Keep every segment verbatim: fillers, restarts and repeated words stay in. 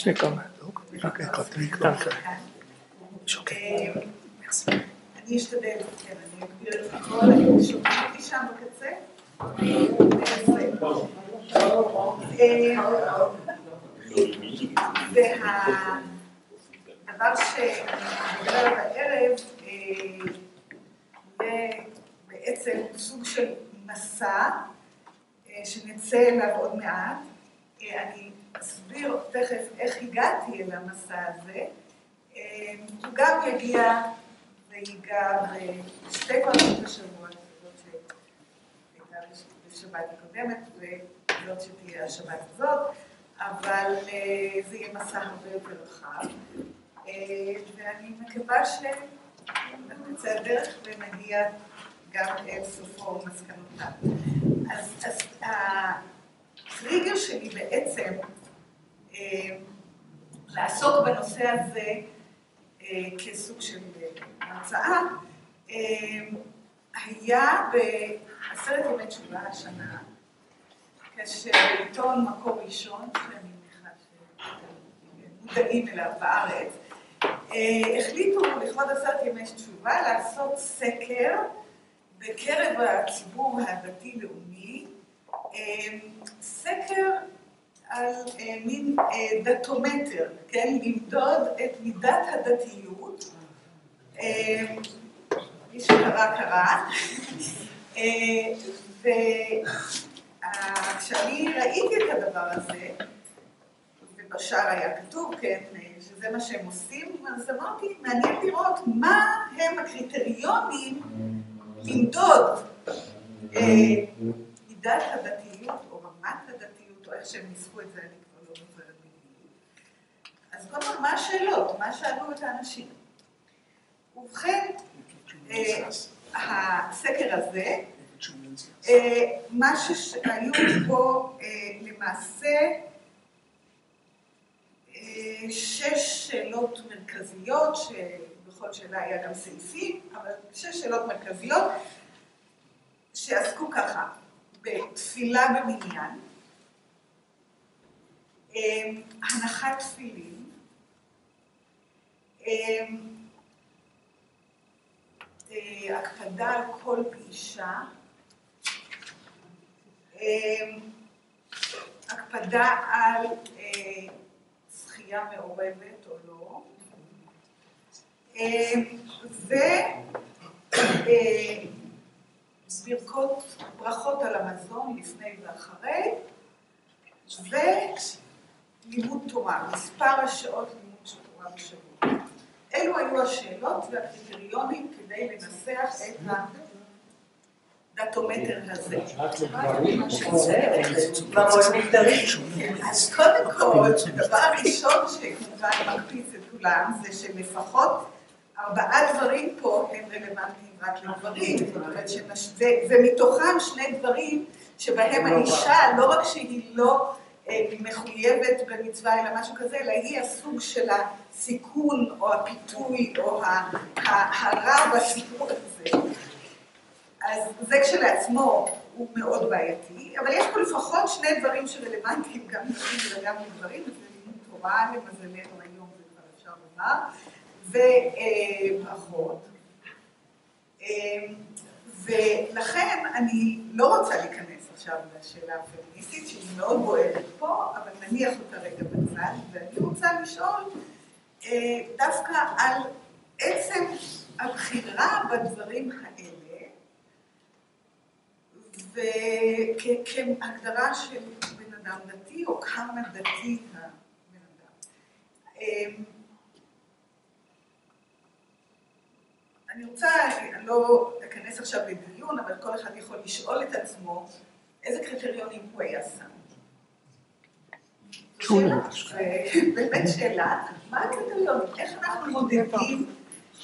יש לי כמה, רק אחד, קטן כאן. אני אשתדל, כן, אני אגביר את הכל, אני שומעת אותי שם בקצה. והדבר שנדבר בערב יהיה בעצם סוג של מסע שנצא אליו עוד מעט. אני אסביר תכף איך הגעתי אל המסע הזה. הוא גם יגיע ויגע בשתי פעמים בשבוע, זאת שהייתה בשבת הקודמת וזאת שתהיה השבת הזאת, אבל זה יהיה מסע הרבה יותר רחב, ואני מקווה שנצא הדרך ונגיע גם אל סופו ומסקנותיו. אז, אז הטריגר שלי בעצם לעסוק בנושא הזה כסוג של הרצאה, היה בעשרת ימי תשובה השנה, כשעיתון מקור ראשון, שאני מניחה שמודעים אליו בארץ, החליטו לכבוד עשרת ימי תשובה לעשות סקר בקרב הציבור הדתי-לאומי, סקר על מין דתומטר, כן? למדוד את מידת הדתיות, מי שקרא קרא, וכשאני ראיתי את הדבר הזה, ובשאר היה כתוב, כן, שזה מה שהם עושים, אז אמרתי, מעניין לראות מה הם הקריטריונים למדוד מידת הדתיות, או רמת הדתיות, או איך שהם ניסחו את זה, אני כבר לא זוכרת בדיוק. אז קודם, מה השאלות? מה שאלו את האנשים? ובכן, הסקר הזה, מה שהיו בו למעשה שש שאלות מרכזיות, שבכל שאלה היה גם סעיפים, אבל שש שאלות מרכזיות, שעסקו ככה, בתפילה במניין, הנחת תפילין, הקפדה על כל פגישה, הקפדה על שחייה מעורבת או לא, וברכות, ברכות על המזון לפני ואחרי, ולימוד תורה, מספר השעות לימוד של תורה בשבוע. אלו היו השאלות והקריטריונים כדי לנסח את הדתומטר הזה. אז קודם כל, הדבר הראשון שכמובן מקפיץ את כולם, זה שלפחות ארבעה דברים פה הם רלוונטיים רק לגברים. זאת אומרת, ומתוכם שני דברים שבהם האישה, לא רק שהיא לא מחויבת במצווה אלא משהו כזה, אלא היא הסוג של הסיכון או הפיתוי או הרע בסיפור הזה. אז זה כשלעצמו הוא מאוד בעייתי, אבל יש פה לפחות שני דברים שרלוונטיים גם לנשים וגם לגברים, וזה לימוד תורה, למזלנו היום זה כבר אפשר לומר, וברכות. ולכן אני לא רוצה להיכנס עכשיו לשאלה הפמיניסטית, שהיא מאוד בוערת פה, אבל נניח אותה רגע בצד, ואני רוצה לשאול דווקא על עצם הבחירה בדברים האלה, וכהגדרה של בן אדם דתי, או כמה דתי הבן אדם. אני רוצה, אני לא אכנס עכשיו לדיון, אבל כל אחד יכול לשאול את עצמו איזה קריטריונים הוא היה שם. שאלה, באמת שאלה, מה הקריטריונים? איך אנחנו מודדים,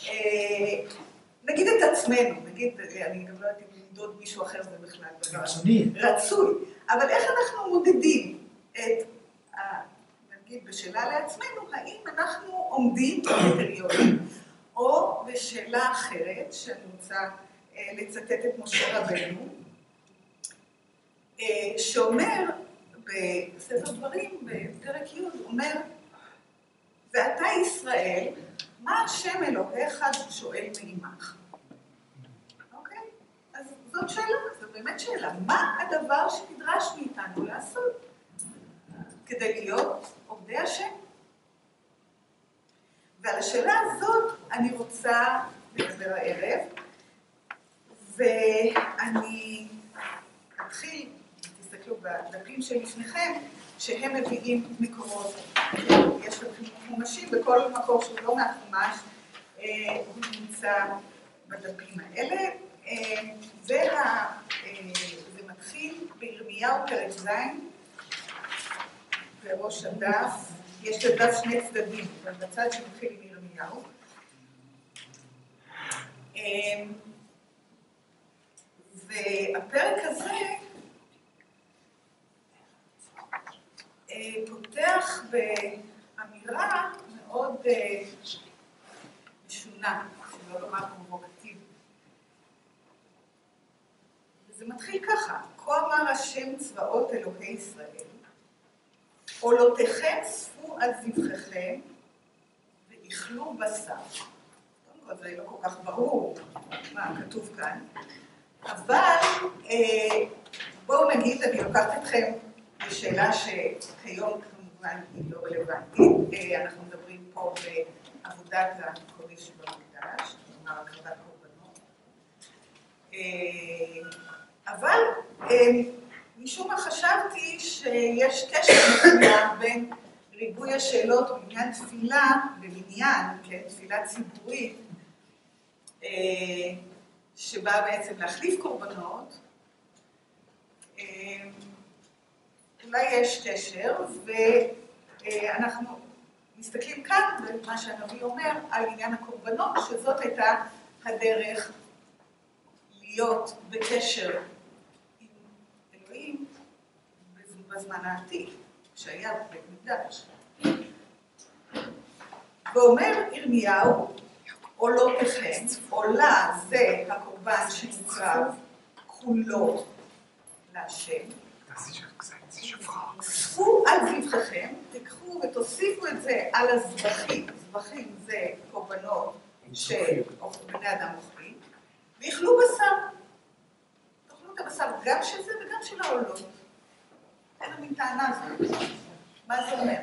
נגיד את עצמנו, נגיד, אני גם לא יודעת אם למדוד מישהו אחר זה בכלל רצוי, רצוי, אבל איך אנחנו מודדים את, נגיד בשאלה לעצמנו, האם אנחנו עומדים בקריטריונים, או בשאלה אחרת, שאני רוצה לצטט את משה רבנו, שאומר בספר דברים, בפרק י', אומר, ישראל, מה השם אלוהיך שואל מעמך? אוקיי? אז זאת שאלה, זו באמת שאלה. מה הדבר שנדרש מאיתנו לעשות כדי להיות עובדי השם? ועל השאלה הזאת אני רוצה לדבר הערב, ואני אתחיל, תסתכלו בדפים שלפניכם, שהם מביאים מקורות. יש דפים חומשים, בכל מקור שהוא לא מהחומש, הוא נמצא בדפים האלה. זה מתחיל בירמיהו פרק ז', בראש הדף. יש לדף שני צדדים, אבל בצד שמתחיל עם ירמיהו. והפרק הזה פותח באמירה מאוד משונה, שלא לומר פרובוקטיבית. וזה מתחיל ככה: כה אמר השם צבאות אלוהי ישראל, עולותיכם צפו על זבחיכם ואכלו בשר. קודם כל זה לא כל כך ברור מה כתוב כאן, אבל אה, בואו נגיד, אני לוקחת אתכם לשאלה שכיום כמובן היא לא רלוונטית. אה, אנחנו מדברים פה בעבודת הקודש במקדש, כלומר הקרבת קורבנות. אה, אבל אה, משום מה חשבתי שיש קשר מסוים בין ריבוי השאלות בעניין תפילה במניין, כן, תפילה ציבורית, שבאה בעצם להחליף קורבנות. אולי יש קשר, ואנחנו מסתכלים כאן, במה שהנביא אומר, על עניין הקורבנות, שזאת הייתה הדרך להיות בקשר בזמן העתיק, שהיה בבית מקדש. ואומר ירמיהו, עולותיכם, עולה זה הקורבן שמוקרב כולו להשם. צפו על זבחיכם, תיקחו ותוסיפו את זה על הזבחים, זבחים זה קורבנות שבני אדם אוכלים, ואכלו בשר. תאכלו את הבשר גם של זה וגם של העולות. אין לנו טענה הזאת. מה זה אומר?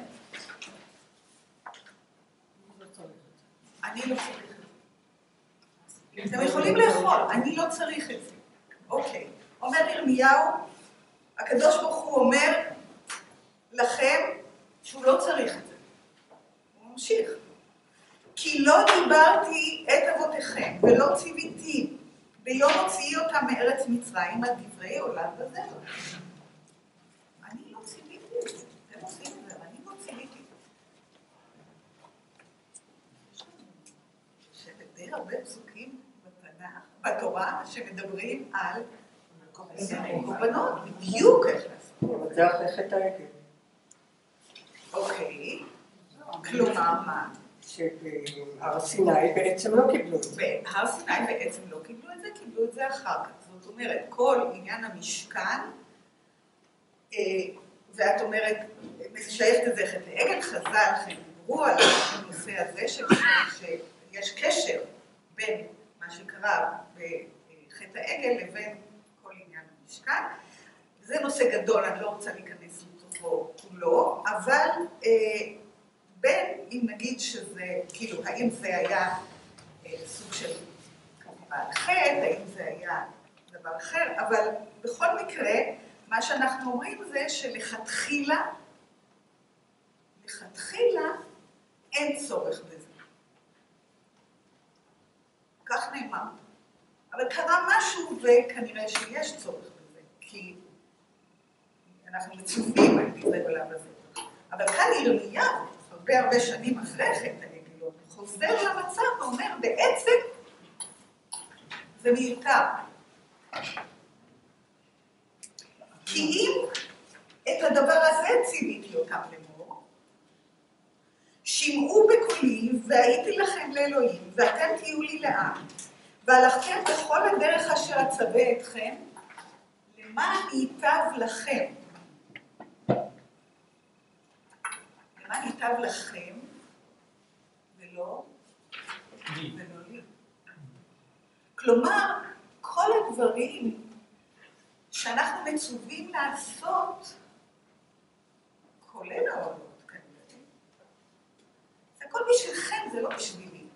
אני לא צריך את זה. אתם יכולים לאכול, אני לא צריך את זה. אוקיי. אומר ירמיהו, הקדוש ברוך הוא אומר לכם שהוא לא צריך את זה. הוא ממשיך. כי לא דיברתי את אבותיכם ולא ציוויתי ביום הוציאי אותם מארץ מצרים על דברי עולם וזרע. הרבה פסוקים בתנ"ך, בתורה, שמדברים על קורבנות, בדיוק איך לעשות. זה אחרי חטא העגל. אוקיי, כלומר מה? שהר סיני בעצם לא קיבלו את זה. בהר סיני בעצם לא קיבלו את זה, קיבלו את זה אחר כך. זאת אומרת, כל עניין המשכן, ואת אומרת, משייכת את זה חטא העגל, חז"ל דיברו על הנושא הזה, שיש קשר בין מה שקרה בחטא העגל לבין כל עניין המשכן. זה נושא גדול, אני לא רוצה להיכנס לתוכו כולו, אבל אה, בין, אם נגיד שזה, כאילו, האם זה היה אה, סוג של כמובן חטא, האם זה היה דבר אחר, אבל בכל מקרה, מה שאנחנו אומרים זה שלכתחילה, לכתחילה אין צורך בזה. כך נאמר. אבל קרה משהו וכנראה שיש צורך בזה, כי אנחנו מצווים על דברי עולם הזה. אבל כאן ירמיהו, הרבה הרבה שנים אחרי חטא העגל, חוזר למצב ואומר, בעצם זה מיותר. כי אם את הדבר הזה ציוויתי אותם לאמור, שמעו בקולי והייתי לכם לאלוהים, ואתם תהיו לי לעם, והלכתם בכל הדרך אשר אצווה אתכם, למען ייטב לכם. למען ייטב לכם, ולא לי. כלומר, כל הדברים שאנחנו מצווים לעשות, כולל העולות כנראה, זה הכל בשבילכם, זה לא בשבילי.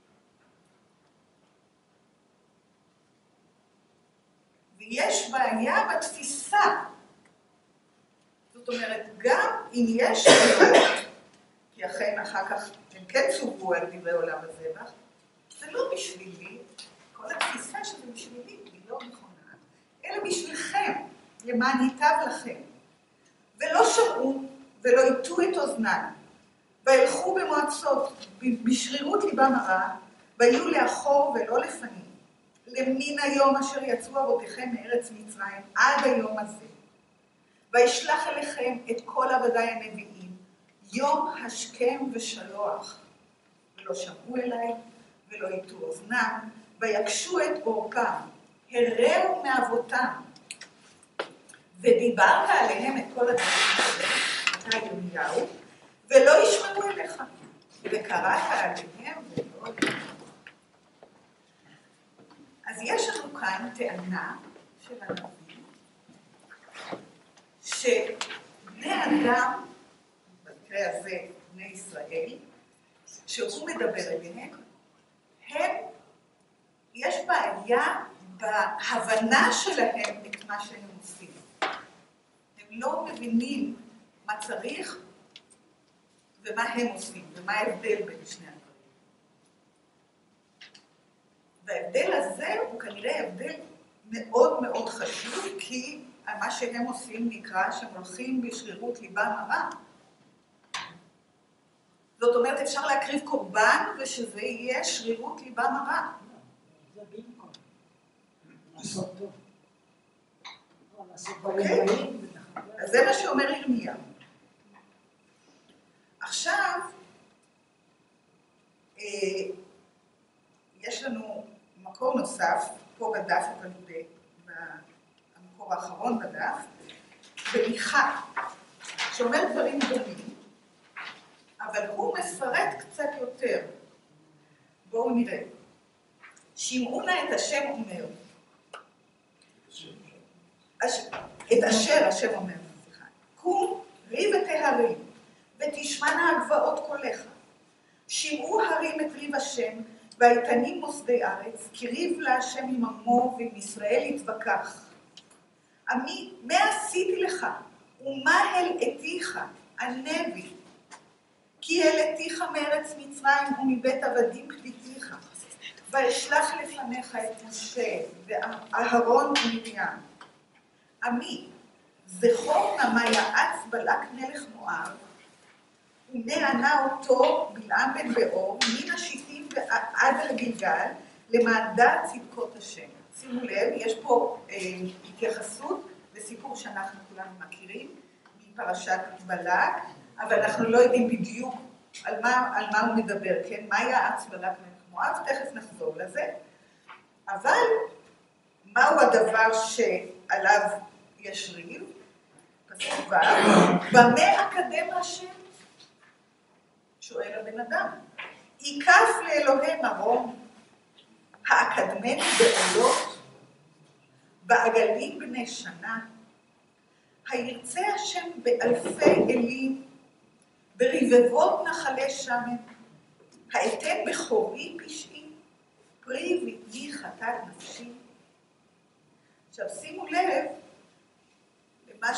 ויש בעיה בתפיסה. זאת אומרת, גם אם יש עולות, כי אכן אחר כך הם כן צוו על דברי עולם הזבח, זה לא בשבילי, כל התפיסה שזה בשבילי היא לא נכונה, אלא בשבילכם, למען ייטב לכם. ולא שמעו ולא יטו את אוזנם, וילכו במועצות, בשרירות ליבם הרע, ויהיו לאחור ולא לפנים, למין היום אשר יצאו אבותיכם מארץ מצרים עד היום הזה. וישלח אליכם את כל עבדיי הנביאים, יום השכם ושלוח, ולא שמעו אליי ולא יטו אוזנם, ויקשו את עורפם, הרעו מאבותם, ודיברת עליהם את כל הדברים האלה, אתה ירמיהו, ולא ישמעו אליך, וקראת עליהם ולא ישמעו. אז יש לנו כאן טענה של הנביא, שבני אדם, במקרה הזה בני ישראל, שהוא מדבר אליהם, הם, יש בעיה בהבנה שלהם את מה שהם עושים. הם לא מבינים מה צריך ומה הם עושים, ומה ההבדל בין שני הדברים. וההבדל הזה הוא כנראה הבדל מאוד מאוד חשוב, כי מה שהם עושים נקרא שהם הולכים בשרירות ליבם הרע. זאת אומרת, אפשר להקריב קורבן ושזה יהיה שרירות ליבם הרע. זה במקום. לעשות טוב. לעשות דברים רעים. אז זה מה שאומר ירמיהו. עכשיו, יש לנו מקור נוסף, פה בדף, אבל במקור האחרון בדף, במיכה, שאומר דברים דומים, אבל הוא מפרט קצת יותר. בואו נראה. שמעו נא את השם אומר. את אשר השם אומר. קום, ריב ותהרים, ותשמענה הגבעות קולך. שמעו הרים את ריב השם, והאיתנים מוסדי ארץ, כי ריב להשם עם עמו ועם ישראל יתווכח. עמי, מה עשיתי לך? ומה הלאתיך? ענה בי. כי הלאתיך מארץ מצרים ומבית עבדים פליטיך. ואשלח לפניך את משה ואהרון ומרים. עמי, זכור נא מה יעץ בלק מלך מואב, ונענה אותו בלעם בן באור, מן השיטים עד לגלגל, למען דעת צדקות השם. שימו לב, יש פה אה, התייחסות לסיפור שאנחנו כולנו מכירים, מפרשת בלק, אבל אנחנו לא יודעים בדיוק על מה, על מה הוא מדבר, כן? מה יעץ בלק מלך מואב? תכף נחזור לזה. אבל מהו הדבר שעליו יש ריב? פסוק ו', במה אקדם השם? שואל הבן אדם. ייקף לאלוהי מרום, האקדמני בעולות, בעגלים בני שנה, הירצה השם באלפי אלים, ברבבות נחלי שמן, האתן בכורי פשעי, פרי וידי חטאת נפשי. עכשיו שימו לב למה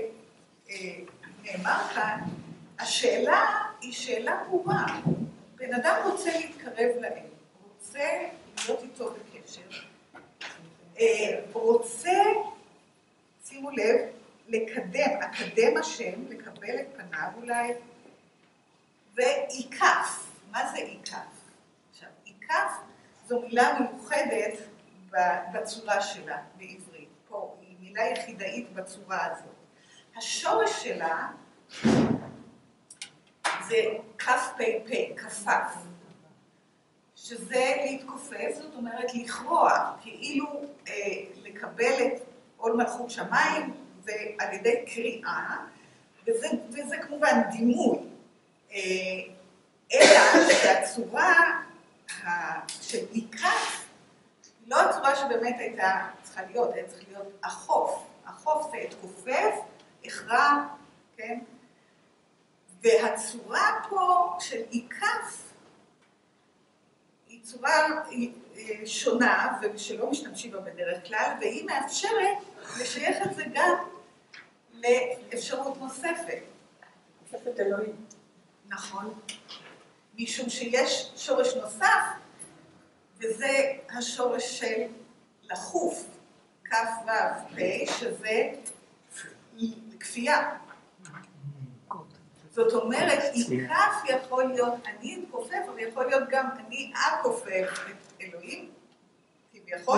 שנאמר כאן, השאלה היא שאלה ברורה. בן אדם רוצה להתקרב להם, רוצה להיות איתו בקשר, רוצה, שימו לב, לקדם, אקדם השם, לקבל את פניו אולי, ועיקף. מה זה עיקף? עכשיו, עיקף זו מילה מיוחדת בצורה שלה בעברית. פה היא מילה יחידאית בצורה הזאת. השורש שלה זה כף פי פי, כפף, שזה להתכופף, זאת אומרת לכרוע, כאילו אה, לקבל את עול מלכות שמיים, ועל ידי קריאה, וזה, וזה כמובן דימוי, אה, אלא שהצורה של עיקף, לא הצורה שבאמת הייתה צריכה להיות, היה צריך להיות החוף. החוף זה התכופף, הכרע, כן? והצורה פה של עיקף היא צורה שונה ושלא משתמשים בה בדרך כלל, והיא מאפשרת לשייך את זה גם לאפשרות נוספת. נוספת אלוהים. נכון. משום שיש שורש נוסף, וזה השורש של לחוף, כף וו פה, שזה כפייה. זאת אומרת, עיקף יכול להיות אני כופף, אבל יכול להיות גם אני הכופף את אלוהים, כביכול,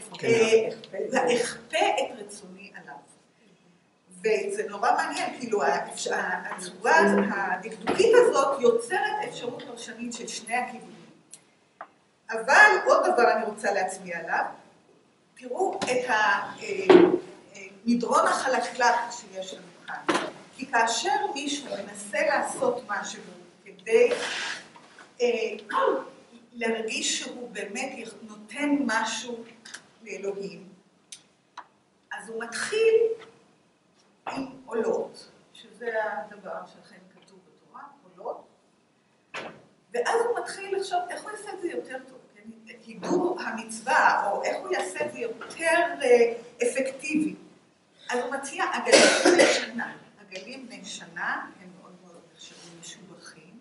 ואכפה את רצוני עליו. וזה נורא מעניין, כאילו הצורה הדקדוקית הזאת יוצרת אפשרות פרשנית של שני הכיוונים. אבל עוד דבר אני רוצה להצביע עליו, תראו את המדרון החלקלק שיש לנו כאן. כי כאשר מישהו מנסה לעשות משהו כדי אה, להרגיש שהוא באמת נותן משהו לאלוהים, אז הוא מתחיל עם עולות, שזה הדבר שלכם כתוב בתורה, עולות, ואז הוא מתחיל לחשוב איך הוא יעשה את זה יותר טוב, כן? הידור המצווה, או איך הוא יעשה את זה יותר אה, אפקטיבי. אז הוא מציע עגלים בני שנה. עגלים בני שנה הם מאוד מאוד נחשבים משובחים,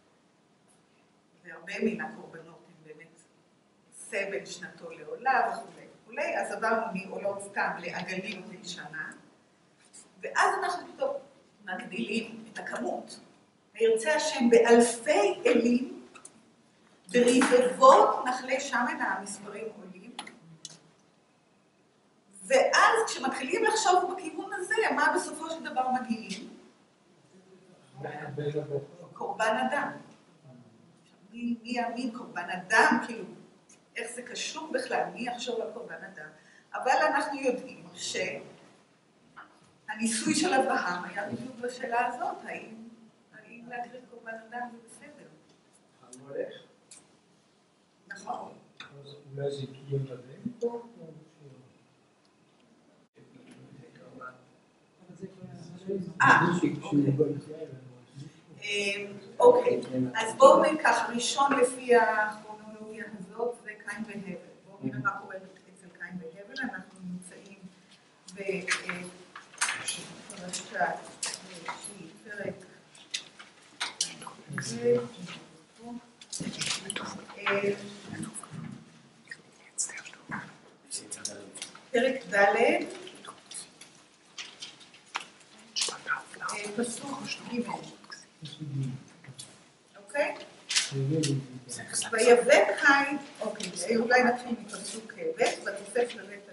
והרבה מן הקורבנות הם באמת סבל שנתו לעולה וכו' וכו', אז עברנו מעולות סתם לעגלים בני שנה, ואז אנחנו פתאום מגדילים את הכמות. וירצה השם באלפי אלים, ברבבות נחלי שמן המספרים עולים, ואז כשמתחילים לחשוב בכיוון הזה, מה בסופו של דבר מגיעים? קורבן אדם. מי יאמין קורבן אדם? כאילו, איך זה קשור בכלל? מי יחשוב על קורבן אדם? אבל אנחנו יודעים שהניסוי של אברהם היה בדיוק בשאלה הזאת, האם, האם להקריב קורבן אדם זה בסדר? המולך. נכון. אולי זה קיים לבן פה? אה, אוקיי, אז בואו נראה ככה, ראשון לפי הכרונולוגיה הזאת זה קין והבל. בואו נראה מה קורה אצל קין והבל, אנחנו נמצאים בפרשת פרק פרק ד' פסוק ג', אוקיי? ויבא קין, אוקיי, אולי נתחיל מפסוק ב', ותוסף לבית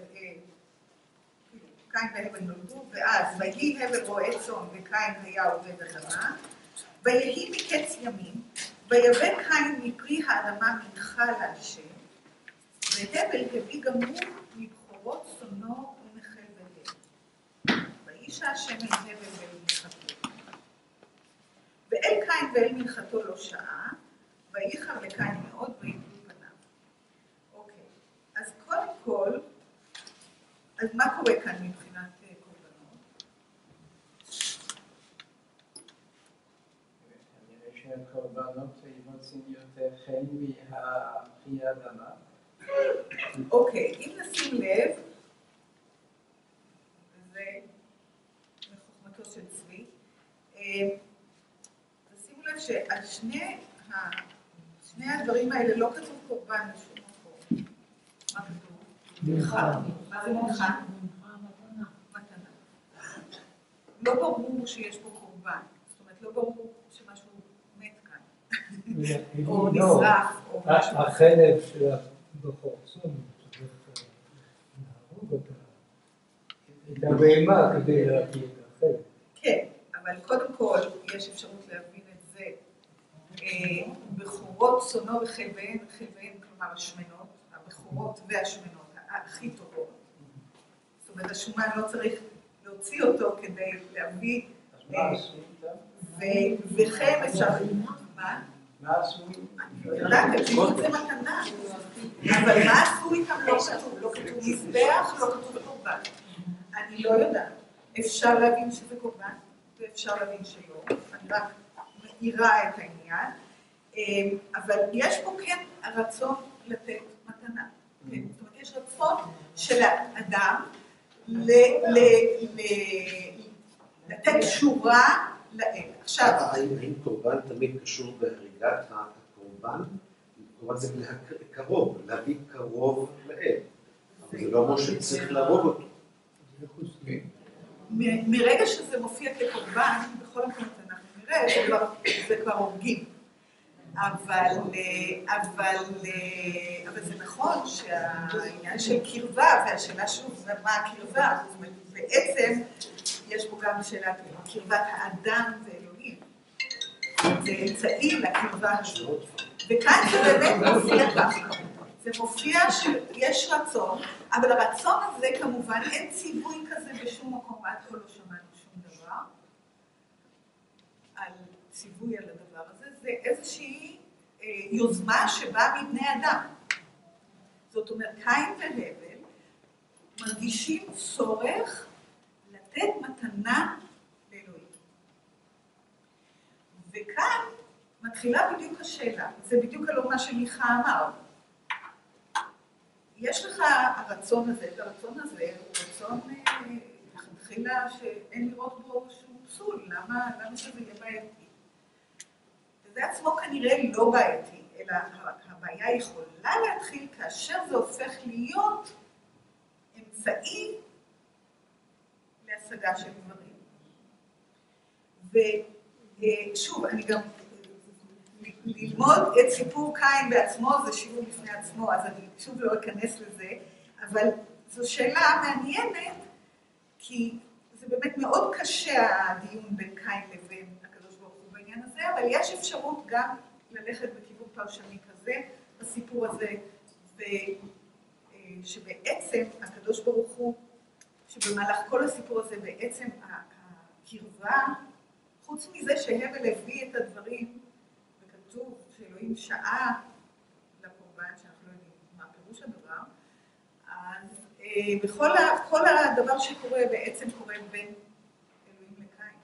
קין והבל נולדו, ואז ויהי הבל רועה צאן וקין היה עובד אדמה, ויהי מקץ ימים, ויבא קין מפרי האדמה מנחה להשם, והבל הביא גם הוא מבכורות צאנו ומחלביהם. וישע השם אל הבל ואל מנחתו. ואל קין ואל מנחתו לא שעה, וייחר לקין מאוד ויפלו פניו. אוקיי, אז קודם כל, אז מה קורה כאן מבחינת קורבנות? אני חושב שהקורבנות יוצאים יותר חן מהפרי האדמה. אוקיי, אם נשים לב, זה מחוכמתו של צבי, שימו לב שעל שני, שני הדברים האלה לא כתוב קורבן בשום מקום. מה כתוב? מנחה. מה זה מנחה? מתנה. לא ברור שיש פה קורבן. זאת אומרת, לא ברור שמשהו מת כאן. או נשרף, או משהו. החלב של הבכור צאן, צריך להרוג אותה. את הבהמה כדי להביא את החלב. כן, אבל קודם כל יש אפשרות להבין את זה. בכורות צאנו וחלביהן, חלביהן כלומר השמנות, הבכורות והשמנות, הכי טובות. זאת אומרת, השומן לא צריך להוציא אותו כדי להביא... אז מה עשו איתה? וכן אפשר... מה? מה עשו? לא יודעת, הביאו זה מתנה. אבל מה עשו איתם לא כתוב, לא כתוב מזבח, לא כתוב קורבן. אני לא יודעת. אפשר להבין שזה קורבן, ואפשר להבין שלא. אני רק מאירה את העניין. אבל יש פה כן הרצון לתת מתנה. זאת אומרת, יש רצון של האדם לתת שורה לאל. עכשיו... האם קורבן תמיד קשור בהריגת הקורבן? קורבן זה קרוב, להביא קרוב לאל. אבל זה לא אומר שצריך להרוג אותו. מרגע שזה מופיע כקורבן, בכל המקומות אנחנו נראה, זה כבר הורגים. אבל, אבל, אבל זה נכון שהעניין של קרבה, והשאלה שוב, זה מה הקרבה? זאת אומרת, בעצם יש פה גם שאלה קרבת האדם ואלוהים. זה אמצעי לקרבה הזאת. וכאן זה באמת מופיע ככה. זה מופיע שיש רצון, אבל הרצון הזה כמובן אין ציווי כזה בשום מקום, עד כה לא שמענו שום דבר על ציווי על הדבר הזה. זה איזושהי אה, יוזמה שבאה מבני אדם. זאת אומרת, קין והבל מרגישים צורך לתת מתנה לאלוהים. וכאן מתחילה בדיוק השאלה, זה בדיוק על מה שמיכה אמר. יש לך הרצון הזה, הרצון הזה הוא רצון לכתחילה שאין לראות בו שום פסול, למה, למה שזה יהיה בעייתי? וזה עצמו כנראה לא בעייתי, אלא הבעיה יכולה להתחיל כאשר זה הופך להיות אמצעי להשגה של דברים. ושוב, אני גם... ללמוד את סיפור קין בעצמו, זה שיעור לפני עצמו, אז אני שוב לא אכנס לזה, אבל זו שאלה מעניינת, כי זה באמת מאוד קשה הדיון בין קין לבין הקדוש ברוך הוא בעניין הזה, אבל יש אפשרות גם ללכת בכיוון פרשני כזה, בסיפור הזה, שבעצם הקדוש ברוך הוא, שבמהלך כל הסיפור הזה בעצם הקרבה, חוץ מזה שהבל הביא את הדברים, כתוב שאלוהים שעה לקורבן, שאנחנו לא יודעים מה פירוש הדבר, אז אה, בכל ה, כל הדבר שקורה בעצם קורה בין אלוהים לקין,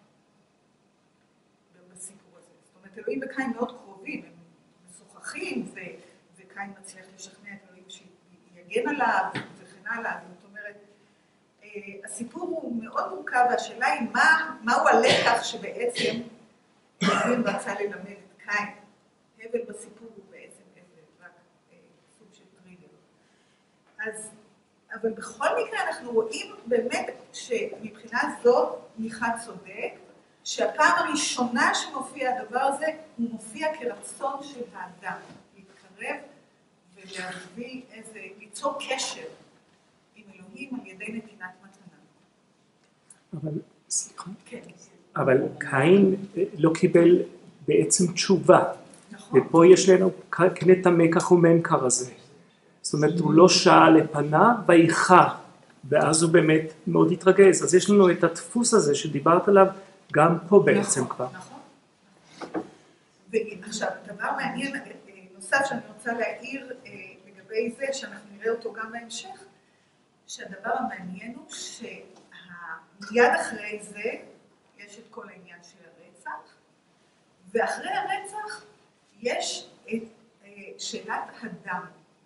בסיפור הזה. זאת אומרת, אלוהים וקין מאוד קרובים, הם משוחחים, ו, וקין מצליח לשכנע את אלוהים שיגן עליו וכן הלאה. זאת אומרת, אה, הסיפור הוא מאוד מורכב, והשאלה היא מה, מהו הלקח שבעצם אלוהים רצה ללמד את קין. הבל בסיפור הוא בעצם הבל, רק אה, סוג של טריגר. אז, אבל בכל מקרה אנחנו רואים באמת שמבחינה זו מיכה צודק, שהפעם הראשונה שמופיע הדבר הזה, הוא מופיע כרצון של האדם, להתקרב ולהביא איזה, ליצור קשר עם אלוהים על ידי נתינת מתנה. אבל, סליחה? כן. אבל קין לא קיבל בעצם תשובה. ופה יש לנו קנה טמא כך ומנקר הזה. זאת אומרת, הוא לא שעה לפניו ואיכה, ואז הוא באמת מאוד התרגז. אז יש לנו את הדפוס הזה שדיברת עליו גם פה בעצם כבר. נכון, נכון. ועכשיו, דבר מעניין נוסף שאני רוצה להעיר לגבי זה, שאנחנו נראה אותו גם בהמשך, שהדבר המעניין הוא שמיד אחרי זה יש את כל העניין של הרצח, ואחרי הרצח יש את שאלת הדם,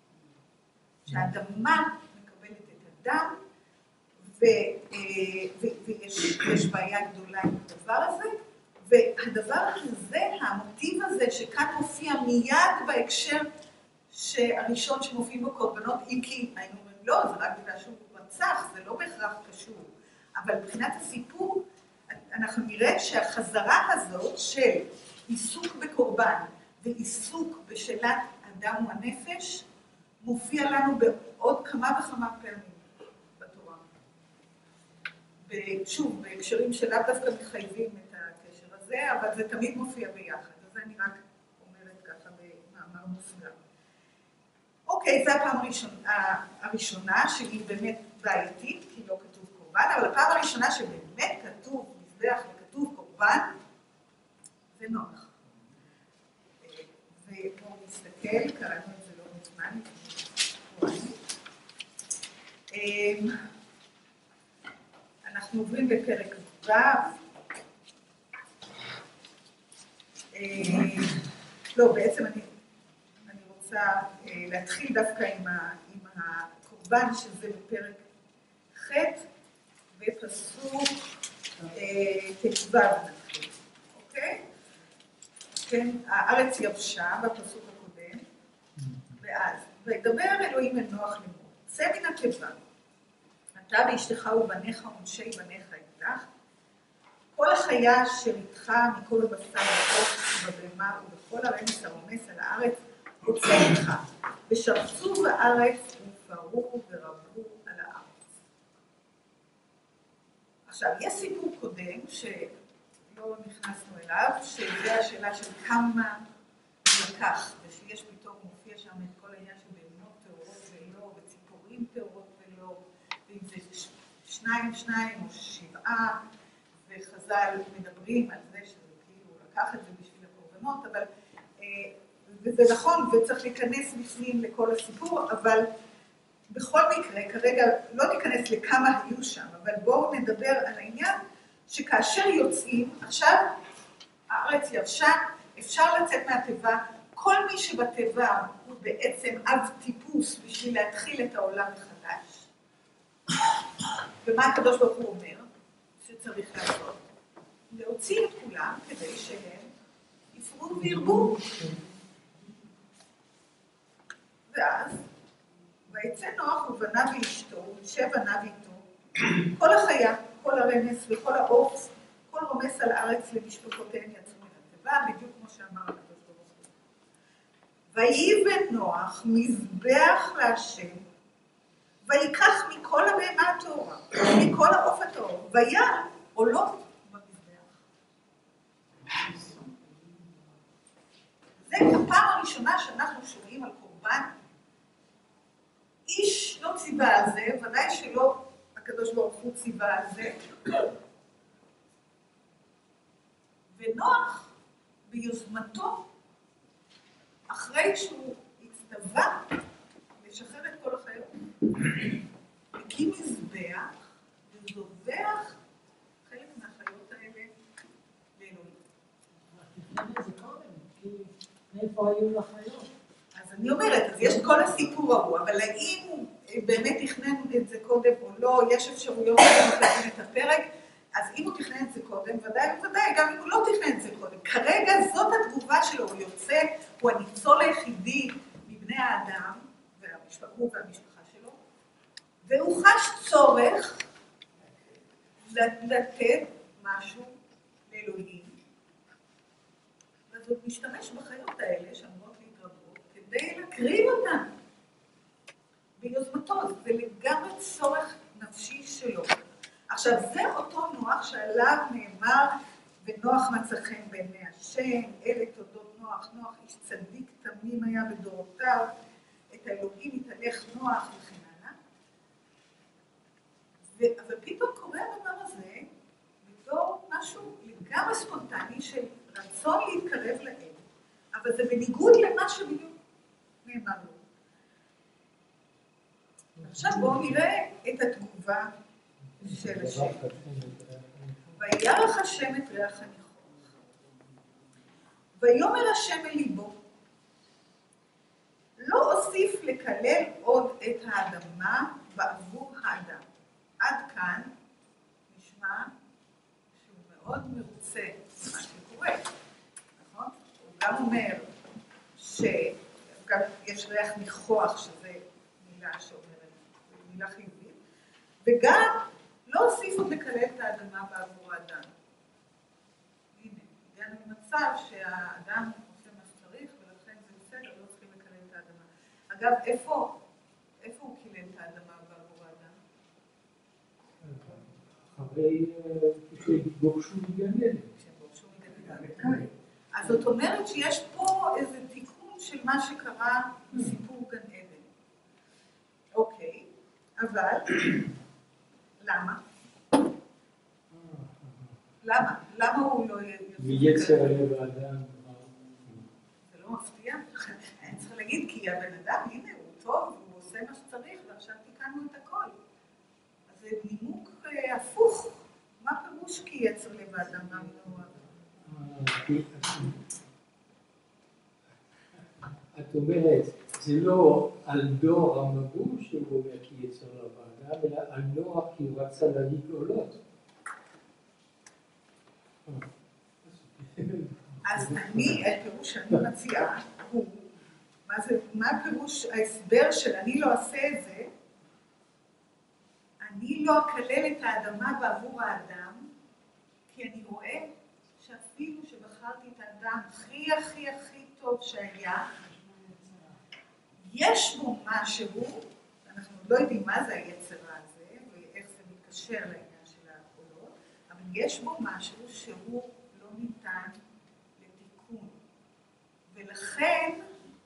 שהאדמה מקבלת את הדם, ויש בעיה גדולה עם הדבר הזה, והדבר הזה, המוטיב הזה שכאן מופיע מיד בהקשר שהראשון שמופיעים בו קורבנות, אם כי היינו אומרים לא, זה רק בגלל שהוא רצח, זה לא בהכרח קשור, אבל מבחינת הסיפור אנחנו נראה שהחזרה הזאת של עיסוק בקורבן ועיסוק בשאלת הדם והנפש מופיע לנו בעוד כמה וכמה פעמים בתורה. ושוב, בהקשרים שלאו דווקא מחייבים את הקשר הזה, אבל זה תמיד מופיע ביחד. אז אני רק אומרת ככה במאמר מוסגר. אוקיי, זו הפעם הראשונה, הראשונה שהיא באמת בעייתית, כי לא כתוב קורבן, אבל הפעם הראשונה שבאמת כתוב מזבח וכתוב קורבן, זה נוח. יחזקאל, קראנו את זה לא מזמן. אנחנו עוברים בפרק ו'. לא, בעצם אני, אני רוצה להתחיל דווקא עם, ה, עם הקורבן, שזה בפרק ח' בפסוק ט"ו נתחיל, אוקיי? כן, הארץ יבשה בפסוק הקודם, ואז, וידבר אלוהים אל נוח לאמור, צא מן התיבה, אתה ואשתך ובניך ונשי בניך איתך, כל החיה אשר איתך מכל הבשר והעוף ובבהמה ובכל הרמס הרומס על הארץ הוצא איתך, ושרצו בארץ ופרו ורבו על הארץ. עכשיו, יש סיפור קודם שלא נכנסנו אליו, שזה השאלה של כמה לקח, ושיש פתאום מופיע שם את כל העניין של בהמות טהורות ולא, וציפורים טהורות ולא, ואם זה שניים שניים או שבעה, וחז"ל מדברים על זה שזה כאילו לקח את זה בשביל הקורבנות, אבל, וזה נכון, וצריך להיכנס בפנים לכל הסיפור, אבל בכל מקרה, כרגע לא ניכנס לכמה היו שם, אבל בואו נדבר על העניין שכאשר יוצאים, עכשיו הארץ יבשה, אפשר לצאת מהטבע, כל מי שבטבע הוא בעצם אב טיפוס בשביל להתחיל את העולם מחדש. ומה הקדוש ברוך הוא אומר? שצריך לעשות, להוציא את כולם כדי שהם יפרו וירבו. ואז, ויצא נוח ובניו ואשתו, ונשי בניו איתו, כל החיה, כל הרמס וכל העוף, כל רומס על הארץ למשפחותיהם יצאו מן התיבה, בדיוק כמו שאמר הקדוש ברוך הוא. ויבן נוח מזבח להשם, ויקח מכל הבהמה הטהורה, מכל העוף הטהור, וירא עולות במזבח. זה הפעם הראשונה שאנחנו שומעים על קורבן. איש לא ציווה על זה, ודאי שלא הקדוש ברוך הוא ציווה על זה. ונוח ביוזמתו, אחרי שהוא הצטווה לשחרר את כל החיות, הקים מזבח וזובח חלק מהחיות האלה לאלוהים. תכנן את זה קודם, כי מאיפה היו לחיות? אז אני אומרת, אז יש את כל הסיפור ההוא, אבל האם הוא באמת תכנן את זה קודם או לא, יש אפשרויות לתכנן את הפרק, אז אם הוא תכנן את זה קודם, ודאי וודאי, גם אם הוא לא תכנן את זה קודם. כרגע זאת התגובה שלו, הוא יוצא, הוא הניצול היחידי מבני האדם, הוא והמשפחה שלו, והוא חש צורך לתת משהו לאלוהים, אז הוא משתמש בחיות האלה שאמרות להתרבות כדי להקריב אותן ביוזמתו, זה לגמרי צורך נפשי שלו. עכשיו זה אותו נוח שעליו נאמר ונוח מצא חן בעיני השם, אלה תולדות נוח, נוח איש צדיק תמים היה בדורותיו, את האלוהים יתהלך נוח וכן הלאה. אבל פתאום קורה הדבר הזה בתור משהו לגמרי ספונטני של רצון להתקרב לאל, אבל זה בניגוד למה שבדיוק נאמר לו. עכשיו בואו נראה את התגובה של השם. וירח השם את ריח הניחוח, ויאמר השם אל ליבו, לא אוסיף לקלל עוד את האדמה בעבור האדם. עד כאן נשמע שהוא מאוד מרוצה ממה שקורה, נכון? הוא גם אומר שגם יש ריח ניחוח, שזה מילה שאומרת, מילה חיובית, וגם לא אוסיף עוד לקלל את האדמה בעבור האדם. הנה, הגענו למצב שהאדם עושה מה שצריך, ולכן זה בסדר, לא צריכים לקלל את האדמה. אגב, איפה, איפה הוא קילל את האדמה בעבור האדם? אחרי שגורשו מגן עדן. שגורשו מגן עדן. אז זאת אומרת שיש פה איזה תיקון של מה שקרה בסיפור גן עדן. אוקיי, אבל למה? למה? למה הוא לא יהיה... מיצר לב האדם. זה לא מפתיע? אני צריכה להגיד נגיד, כי הבן אדם, הנה, הוא טוב, הוא עושה מה שצריך, ועכשיו תיקנו את הכל. אז זה נימוק הפוך. מה פירוש כי יצר לב האדם לא... את אומרת, זה לא על דור המבול שהוא אומר כי יצר לב האדם, אלא על נוח כי הוא רצה להגיד עולות. אז אני, הפירוש שאני מציעה הוא, מה זה, מה הפירוש, ההסבר של אני לא אעשה את זה, אני לא אקלל את האדמה בעבור האדם, כי אני רואה שאפילו שבחרתי את האדם הכי הכי הכי טוב שהיה, יש בו משהו, אנחנו עוד לא יודעים מה זה היצר הזה, ואיך זה מתקשר לעניין של הקולות, אבל יש בו משהו שהוא לא ניתן לתיקון. ולכן,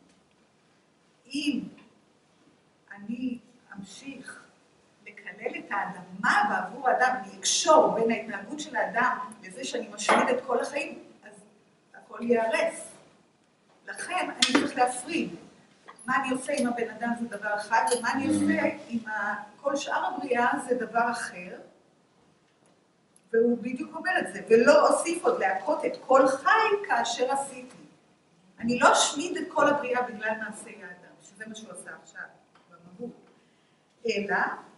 אם אני אמשיך לקלל את האדמה בעבור האדם, אני אקשור בין ההתנהגות של האדם לזה שאני משמיד את כל החיים, אז הכל ייהרס. לכן אני צריך להפריד. מה אני עושה עם הבן אדם זה דבר אחד, ומה אני עושה עם כל שאר הבריאה זה דבר אחר. והוא בדיוק אומר את זה, ולא אוסיף עוד להכות את כל חי כאשר עשיתי. אני לא אשמיד את כל הבריאה בגלל מעשה האדם, שזה מה שהוא עושה עכשיו, במהות. אלא,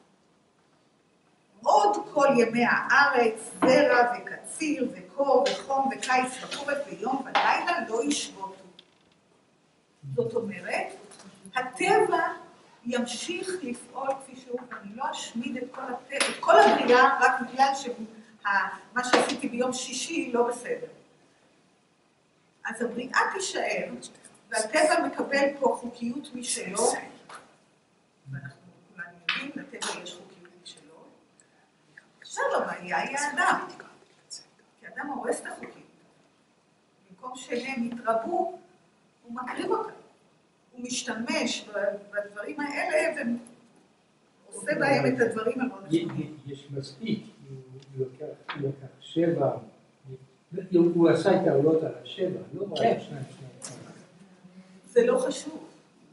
עוד כל ימי הארץ, זרע וקציר וקור וחום וקיץ וחורף ויום ולילה לא ישבותו. זאת אומרת, הטבע ימשיך לפעול כפי שהוא, ואני לא אשמיד את כל, הטבע, את כל הבריאה רק בגלל שמה שעשיתי ביום שישי לא בסדר. אז הבריאה תישאר, והטבע מקבל פה חוקיות משלו, ואנחנו כולנו יודעים, לטבע יש חוקיות משלו. עכשיו לא, מה יהיה האדם? כי האדם הורס את החוקיות. במקום שהם יתרבו, הוא מקריב אותם. הוא משתמש בדברים האלה ועושה בהם את הדברים הלא נכונים. יש מספיק, הוא לקח שבע, הוא עשה את העולות על השבע, לא רק שניים שניים. זה לא חשוב.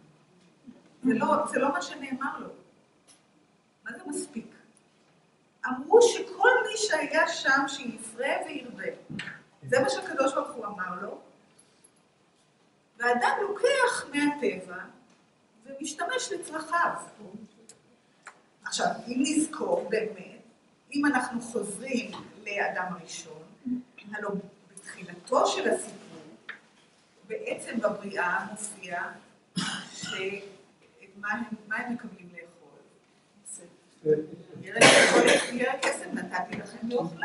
זה לא מה שנאמר לו. מה זה מספיק? אמרו שכל מי שהיה שם שיפרה וירבה. זה מה שהקדוש ברוך הוא אמר לו. והאדם לוקח מהטבע ומשתמש לצרכיו. עכשיו, אם נזכור באמת, אם אנחנו חוזרים לאדם הראשון, הלוא בתחילתו של הסיפור, בעצם בבריאה מופיע שמה הם מקבלים לאכול? ירק עשב נתתי לכם לאוכלה.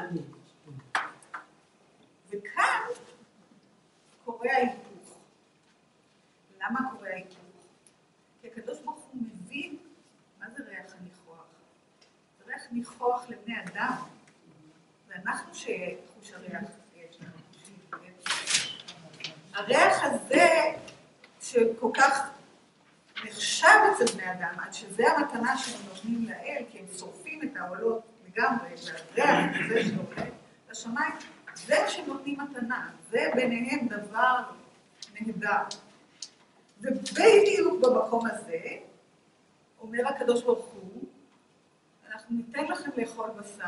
וכאן קורה ההיפוך. למה קורה ההיפוך? כי הקדוש ברוך הוא מבין מה זה ריח הניחוח. זה ריח ניחוח לבני אדם. ואנחנו שחוש הריח יש לנו. הריח הזה שכל כך נחשב אצל בני אדם, עד שזה המתנה שהם נותנים לאל, כי הם שורפים את העולות לגמרי, והריח הזה שעולה לשמיים, זה שהם נותנים מתנה. זה ביניהם דבר נהדר. ובדיוק במקום הזה, אומר הקדוש ברוך הוא, אנחנו ניתן לכם לאכול בשר.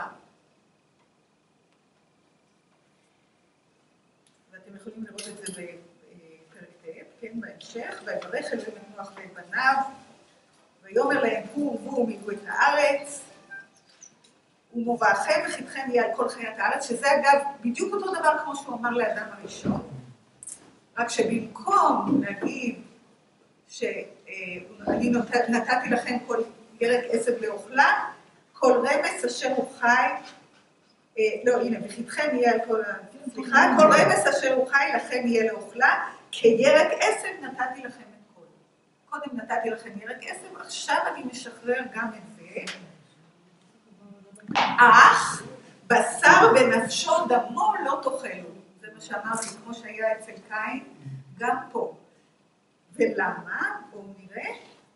ואתם יכולים לראות את זה בפרק ט', כן, בהמשך, ויברך אל נוח ואת בניו, ויאמר להם פור בור מילאו את הארץ, ומובאכם וחיתכם יהיה על כל חיית הארץ, שזה אגב בדיוק אותו דבר כמו שהוא אמר לאדם הראשון, רק שבמקום להגיד שאני נתתי לכם כל ירק עשב לאוכלה, כל רמס אשר הוא חי, לא, הנה, וחיתכם יהיה על כל, סליחה, כל רמס אשר הוא חי לכם יהיה לאוכלה, כירק עשב נתתי לכם את כל. קודם נתתי לכם ירק עשב, עכשיו אני משחרר גם את זה. אך בשר בנפשו דמו לא תאכלו. זה מה שאמרתי, כמו שהיה אצל קין, גם פה. ולמה? בואו נראה.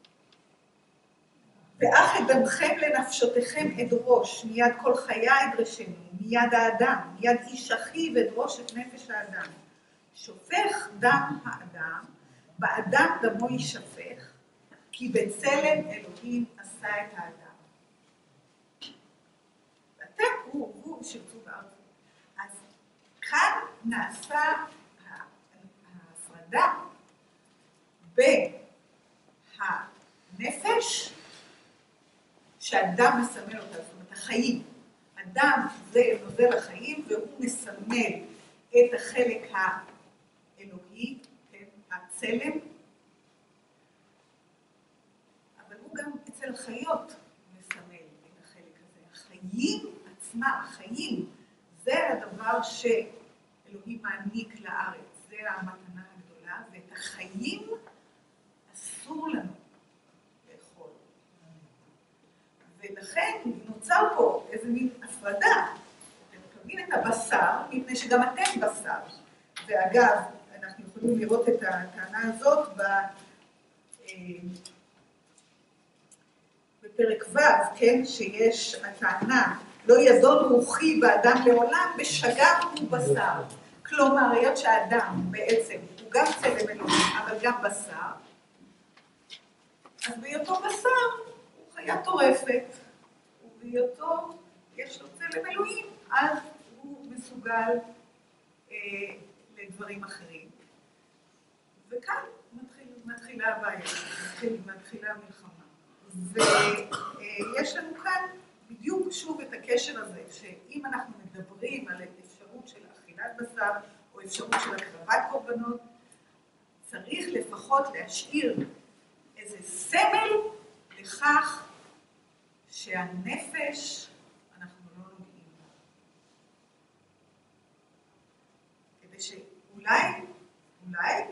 ואך את דמכם לנפשותיכם אדרוש, מיד כל חיה אדרשנו, מיד האדם, מיד איש אחיו אדרוש את נפש האדם. שופך דם האדם, באדם דמו יישפך, כי בצלם אלוהים עשה את האדם. ואתם הוא, הוא שרצו בארץ. אז כאן נעשה ההפרדה בין הנפש, שאדם מסמל אותה, זאת אומרת, החיים. אדם זה נוזל החיים, והוא מסמל את החלק האלוהי, כן, הצלם, אבל הוא גם אצל החיות מסמל את החלק הזה. החיים עצמם, החיים, זה הדבר שאלוהים מעניק לארץ, זה המתנה הגדולה, ואת החיים אסור לנו לאכול. ולכן נוצר פה איזה מין הפרדה. אתם מקבלים את הבשר, מפני שגם אתם בשר. ואגב, אנחנו יכולים לראות את הטענה הזאת בפרק ו', כן, שיש הטענה, לא יזון רוחי באדם לעולם, בשגר הוא בשר. כלומר, היות שהאדם בעצם הוא גם צלם אלוהים, אבל גם בשר, אז בהיותו בשר הוא חיה טורפת, ובהיותו יש לו צלם אלוהים, אז הוא מסוגל אה, לדברים אחרים. וכאן מתחיל, מתחילה הבעיה, מתחיל, מתחילה המלחמה. ויש לנו כאן בדיוק שוב את הקשר הזה, שאם אנחנו מדברים על אפשרות של אכילת בשר, או אפשרות של הקרבת קורבנות, צריך לפחות להשאיר איזה סמל לכך שהנפש אנחנו לא נוגעים בה. כדי שאולי, אולי,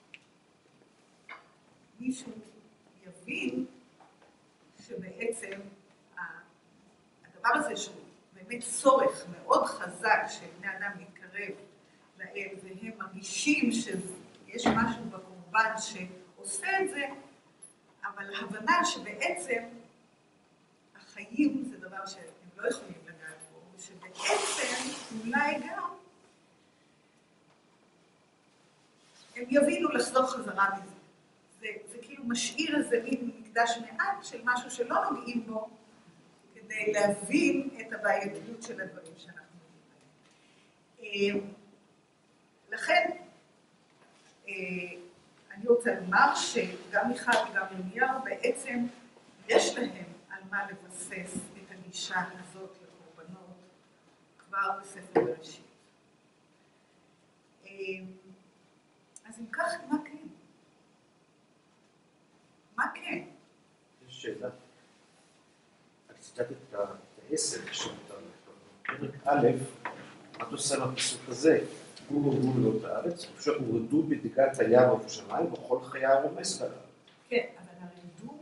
מישהו יבין שבעצם הדבר הזה שהוא באמת צורך מאוד חזק של בני אדם להתקרב לאל, והם מרגישים שיש משהו בקורבן שעושה את זה, אבל ההבנה שבעצם החיים זה דבר שהם לא יכולים לגעת בו, ושבעצם אולי גם הם יבינו לחזור חזרה מזה. זה, זה כאילו משאיר איזה מין מקדש מעט של משהו שלא נוגעים בו, כדי להבין את הבעייתיות של הדברים שאנחנו יודעים. לכן, אני רוצה לומר שגם מיכל וגם ירמיהו בעצם יש להם על מה לבסס את הגישה הזאת לקורבנות כבר בספר בראשית. אז אם כך, מה כן? מה כן? יש שאלה. את ציטטת את העסק שמותר לפרק א', מה את עושה מהפסוק הזה? הוא הורדו מלאות הארץ, הורדו בדגת הים ובשמיים, וכל חיה רומס עליו. כן, אבל הרדו,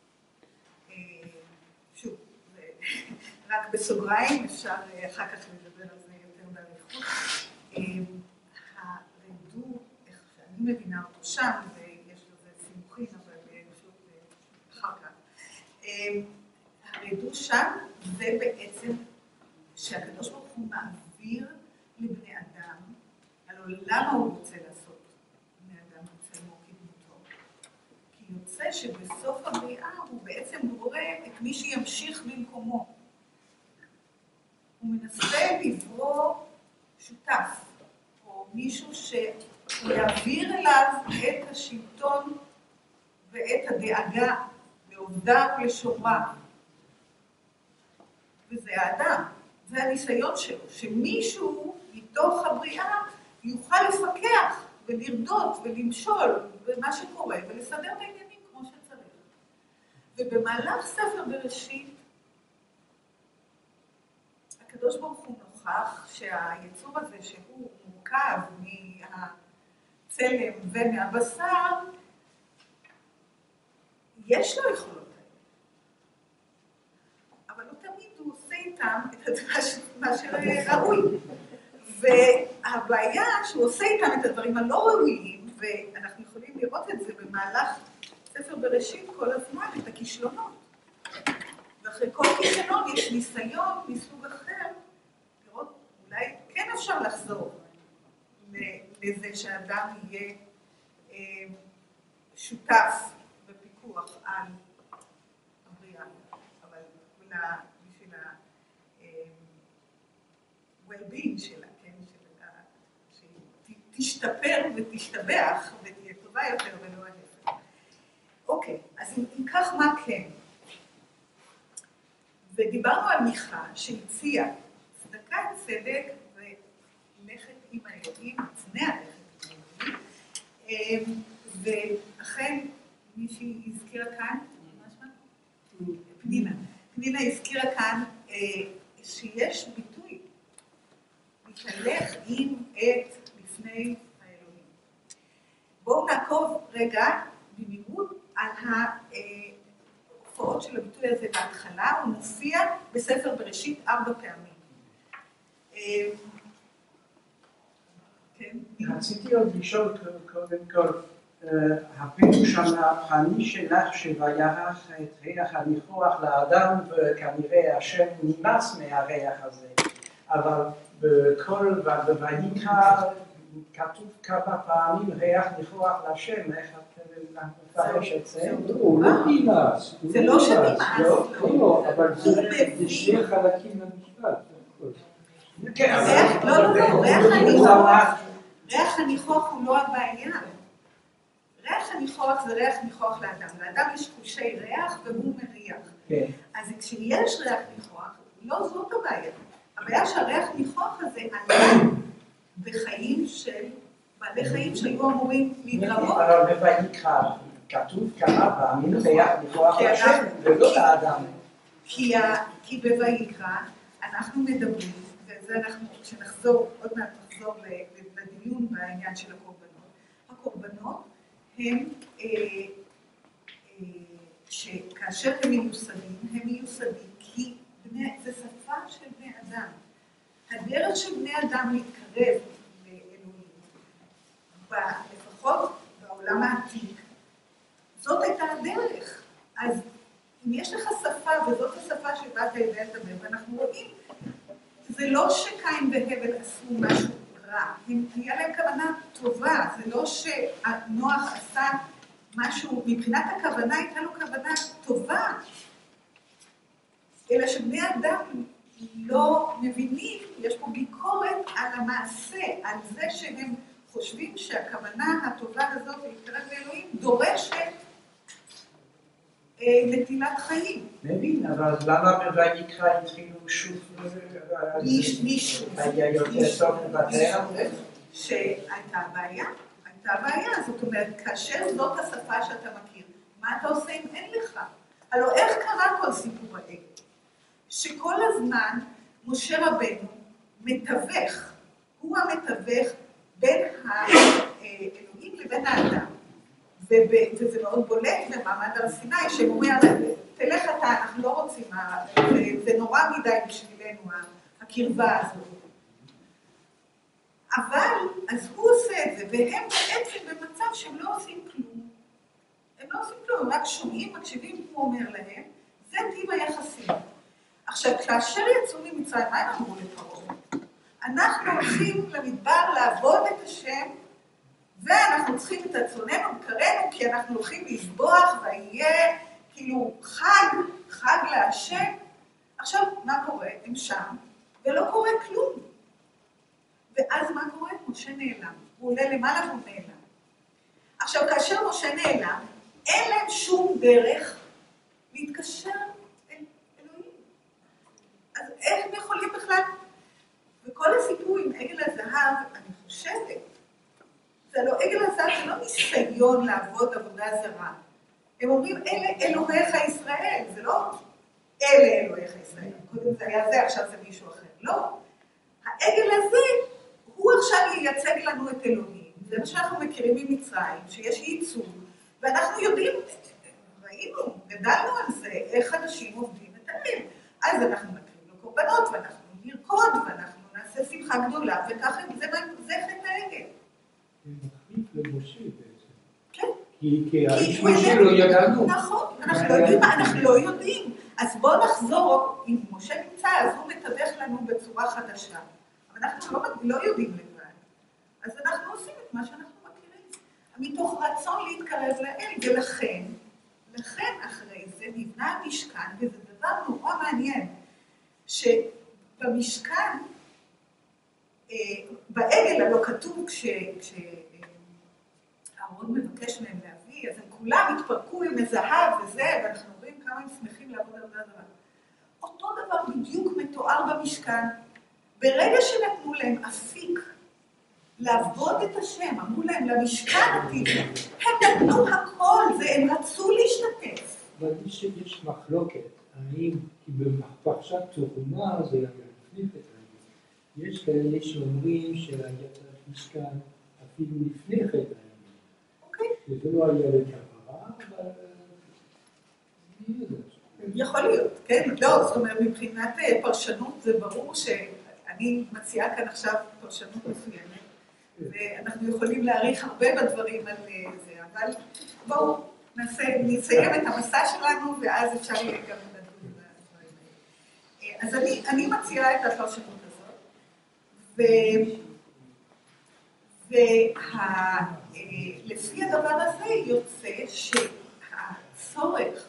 שוב, רק בסוגריים, אפשר אחר כך לדבר על זה יותר באריכות. הרדו, איך שאני מבינה אותו שם, ויש לזה סימוכים, אבל פשוט אחר כך. הרדו שם זה בעצם שהקדוש ברוך הוא מעביר לבני אדם, הלוא למה הוא רוצה לעשות בני אדם בצלמו כדמותו? כי יוצא שבסוף הבריאה הוא בעצם בורא את מי שימשיך במקומו. הוא מנסה לברוא שותף, או מישהו שיעביר אליו את השלטון ואת הדאגה לעובדה ולשורה. וזה האדם, זה הניסיון שלו, שמישהו מתוך הבריאה יוכל לפקח ולרדות ולמשול במה שקורה ולסדר את העניינים כמו שצריך. ובמהלך ספר בראשית, הקדוש ברוך הוא נוכח שהיצור הזה שהוא מורכב מהצלם ומהבשר, יש לו יכולות האלה. אבל לא תמיד הוא עושה איתם את מה שראוי. והבעיה שהוא עושה איתם את הדברים הלא ראויים, ואנחנו יכולים לראות את זה במהלך ספר בראשית כל הזמן, את הכישלונות. ואחרי כל כישלון יש ניסיון מסוג אחר, לראות אולי כן אפשר לחזור לזה שאדם יהיה שותף בפיקוח על הבריאה, אבל בשביל ה-well-being שלה, כן? שהיא תשתפר ותשתבח ותהיה טובה יותר ולא ההפך. אוקיי, אז אם כך מה כן? ודיברנו על מיכה שהציעה צדקה, צדק ולכת עם האלוהים, צנע לכת עם האלוהים, ואכן מישהי הזכירה כאן, מה שמה? פנינה. פנינה הזכירה כאן שיש ביטוי, להתהלך עם את לפני האלוהים. בואו נעקוב רגע במהירות על ההופעות של הביטוי הזה בהתחלה, הוא מופיע בספר בראשית ארבע פעמים. כן? רציתי עוד לשאול קודם כל, הפירוש המהפכני שלך שוירח את ריח הניחוח לאדם וכנראה השם נמאס מהריח הזה, אבל בכל ויקרא כתוב כמה פעמים ריח ניחוח להשם, איך את מפרש את זה? הוא לא נמאס. זה לא שנמאס. לא, אבל זה שני חלקים למשפט. לא, לא, לא, ריח הניחוח, ריח הניחוח הוא לא הבעיה. ריח הניחוח זה ריח ניחוח לאדם. לאדם יש חושי ריח והוא מריח. אז כשיש ריח ניחוח, לא זאת הבעיה. הבעיה שהריח ניחוח הזה עלה בחיים של בעלי חיים שהיו אמורים להתרבות. אבל בויקרא כתוב כמה פעמים ריח ניחוח לשם ולא לאדם. כי בויקרא אנחנו מדברים, וזה אנחנו, כשנחזור, עוד מעט נחזור לדיון בעניין של הקורבנות. הקורבנות הם, שכאשר הם מיוסדים, הם מיוסדים כי זה שפה של בני אדם. הדרך של בני אדם להתקרב לאלוהים, לפחות בעולם העתיק, זאת הייתה הדרך. אז אם יש לך שפה, וזאת השפה שבה אתה יודע לדבר, ואנחנו רואים, זה לא שקין והבל עשו משהו רע, היה להם כוונה טובה, זה לא שנוח עשה משהו, מבחינת הכוונה הייתה לו כוונה טובה, אלא שבני אדם לא מבינים, יש פה ביקורת על המעשה, על זה שהם חושבים שהכוונה הטובה הזאת להתקרב לאלוהים דורשת נטילת חיים. מבין, אבל למה בויקרא התחילו שוב? מישהו. היה יותר טוב לוותר? שהייתה בעיה, הייתה בעיה, זאת אומרת, כאשר זאת השפה שאתה מכיר, מה אתה עושה אם אין לך? הלוא איך קרה כל סיפור העגל? שכל הזמן משה רבנו מתווך, הוא המתווך בין האלוהים לבין האדם. וזה מאוד בולט במעמד הר סיני, שאומר, תלך אתה, אנחנו לא רוצים, זה נורא מדי בשבילנו, הקרבה הזאת. אבל, אז הוא עושה את זה, והם בעצם במצב שהם לא עושים כלום. הם לא עושים כלום, הם רק שומעים, מקשיבים, הוא אומר להם, זה טיב היחסים. עכשיו, כאשר יצאו ממצרים, מה הם אמרו לפרעה? אנחנו הולכים למדבר לעבוד את השם, ואנחנו צריכים את עצוננו בקרנו, כי אנחנו הולכים לסבוח, ויהיה כאילו חג, חג להשם. עכשיו, מה קורה? הם שם, ולא קורה כלום. ואז מה קורה? משה נעלם. הוא עולה למעלה והוא נעלם. עכשיו, כאשר משה נעלם, אין להם שום דרך להתקשר אל אלוהים. אז איך הם יכולים בכלל? וכל הסיפור עם עגל הזהב, אני חושבת, זה לא עגל הזהב, זה לא ניסיון לעבוד עבודה זרה. הם אומרים, אלה אלוהיך ישראל, זה לא אלה אלוהיך ישראל. קודם זה היה זה, עכשיו זה מישהו אחר. לא. העגל הזה, הוא עכשיו ייצג לנו את אלוהים. זה מה שאנחנו מכירים ממצרים, שיש ייצוג, ואנחנו יודעים, ראינו, גדלנו על זה, איך אנשים עובדים את האל. אז אנחנו נקריב לו קורבנות, ואנחנו נרקוד, ואנחנו נעשה שמחה גדולה, וככה זה חטא העגל. זה מחליף למשה בעצם. כן. כי האיש משה לא ידענו. נכון, אנחנו לא יודעים, אנחנו לא יודעים. אז בואו נחזור, אם משה נמצא, אז הוא מתווך לנו בצורה חדשה. אבל אנחנו לא יודעים לבד. אז אנחנו עושים את מה שאנחנו מכירים. מתוך רצון להתקרב לאל, ולכן, לכן אחרי זה נבנה המשכן, וזה דבר נורא מעניין, שבמשכן, בעגל הלא כתוב, כשאהרון מבקש מהם להביא, אז הם כולם התפרקו עם הזהב וזה, ואנחנו רואים כמה הם שמחים לעבוד על זה דבר. אותו דבר בדיוק מתואר במשכן. ברגע שנתנו להם אפיק לעבוד את השם, אמרו להם למשכן עתיד, הם נתנו הכל, והם רצו להשתתף. אבל יש מחלוקת, האם, כי בפרשת תרומה זה היה לפני חטא העגל. יש כאלה שאומרים שהיה משכן אפילו לפני חטא העגל. אוקיי. וזה לא היה לכפרה, אבל אני יודע. יכול להיות, כן? לא, זאת אומרת, מבחינת פרשנות זה ברור שאני מציעה כאן עכשיו פרשנות מסוימת, ואנחנו יכולים להעריך הרבה בדברים על זה, אבל בואו נסיים את המסע שלנו, ואז אפשר יהיה גם לדון בדברים האלה. אז אני, אני מציעה את הפרשנות הזאת, ולפי הדבר הזה יוצא שהצורך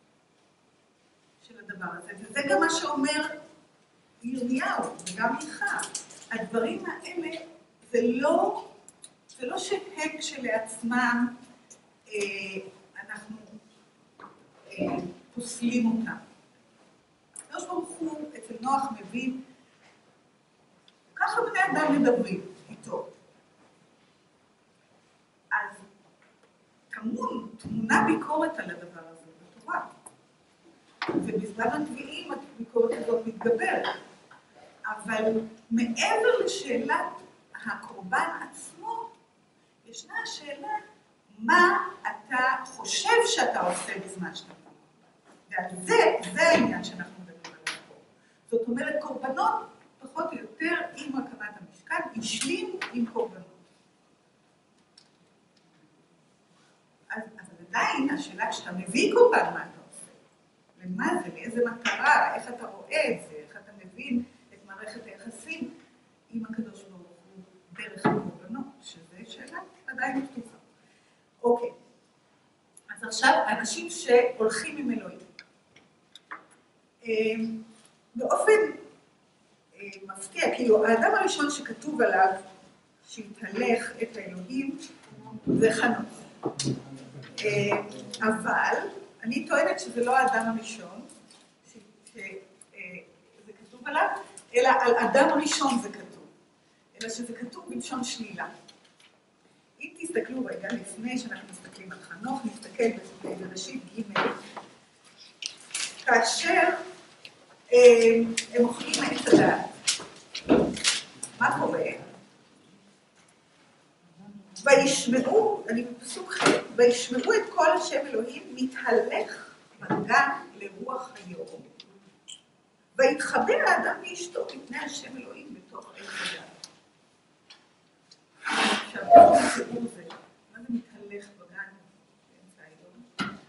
הדבר הזה, וזה גם מה שאומר ירמיהו וגם מיכה. הדברים האלה זה לא, זה לא שהם כשלעצמם אה, אנחנו אה, פוסלים אותם. הקדוש ברוך הוא אצל נוח מבין, ככה בני אדם מדברים איתו. אז תמון, תמונה ביקורת על הדבר הזה בתורה. ובזמן הנביאים הביקורת הזאת מתגברת. אבל מעבר לשאלת הקורבן עצמו, ישנה השאלה מה אתה חושב שאתה עושה בזמן שאתה קורבן. ועל זה, זה העניין שאנחנו מדברים עליו פה. זאת אומרת, קורבנות פחות או יותר עם הקמת המשכן, השלים עם קורבנות. אז, אז עדיין השאלה כשאתה מביא קורבן מה אתה ומה זה, לאיזה מטרה, איך אתה רואה את זה, איך אתה מבין את מערכת היחסים עם הקדוש ברוך הוא דרך הקורבנות, שזה שאלה עדיין פתוחה. אוקיי, אז עכשיו אנשים שהולכים עם אלוהים. באופן מפתיע, כאילו האדם הראשון שכתוב עליו שהתהלך את האלוהים זה חנוך. אבל אני טוענת שזה לא האדם הראשון, שזה כתוב עליו, אלא על אדם הראשון זה כתוב, אלא שזה כתוב בלשון שלילה. אם תסתכלו רגע, לפני שאנחנו מסתכלים על חנוך, נסתכל בראשית ג' כאשר הם אוכלים מעץ הדעת. מה קורה? וישמעו, אני בפסוק ח', וישמעו את כל השם אלוהים מתהלך בגן לרוח היום, ויתחבא האדם ואשתו מפני השם אלוהים בתוך עץ הדעת. עכשיו, איפה הסיפור זה? מה זה מתהלך בגן באמצע היום?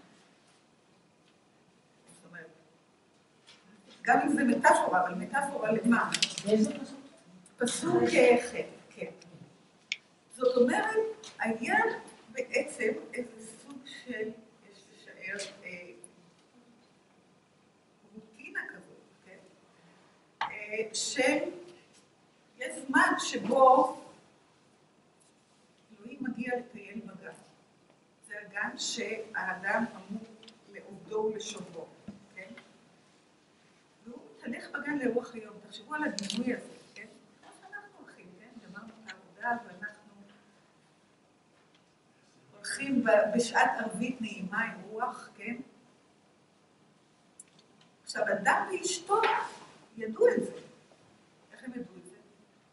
זאת אומרת, גם אם זה מטאפורה, אבל מטאפורה למה? איזה פסוק? פסוק ח', כן. זאת אומרת, היה בעצם איזה סוג של, יש לשער, אה, רוטינה כזאת, כן? אה, של, יש זמן שבו אלוהים מגיע לטייל בגן. זה הגן שהאדם אמור לעובדו ולשובו, כן? והוא מתהלך בגן לרוח היום. תחשבו על הדימוי הזה, כן? כמו שאנחנו הולכים, כן? גמרנו את העבודה ואנחנו הולכים בשעת ערבית נעימה עם רוח, כן? עכשיו, אדם ואשתו ידעו את זה. איך הם ידעו את זה?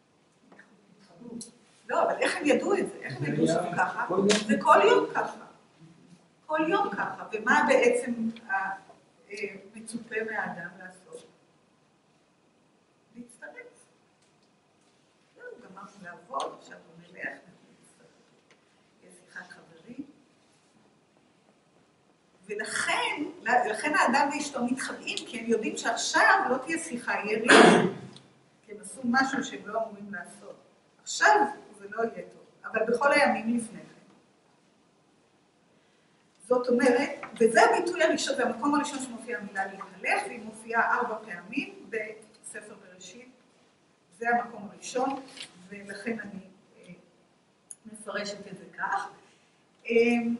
לא, אבל איך הם ידעו את זה? איך הם ידעו שזה ככה? זה כל יום ככה. כל יום ככה. ומה בעצם מצופה מהאדם לעשות? להצטרף. זהו, גמרנו לעבוד, עכשיו הוא מלך, יש שיחת חברים. ולכן, לכן האדם ואשתו מתחבאים, כי הם יודעים שעכשיו לא תהיה שיחה, יהיה ריב. כי הם עשו משהו שהם לא אמורים לעשות. עכשיו זה לא יהיה טוב, אבל בכל הימים לפני כן. זאת אומרת, וזה הביטוי הראשון, זה המקום הראשון שמופיע המילה להתהלך, והיא מופיעה ארבע פעמים בספר בראשית. זה המקום הראשון, ולכן אני אה, מפרשת את זה כך. אה,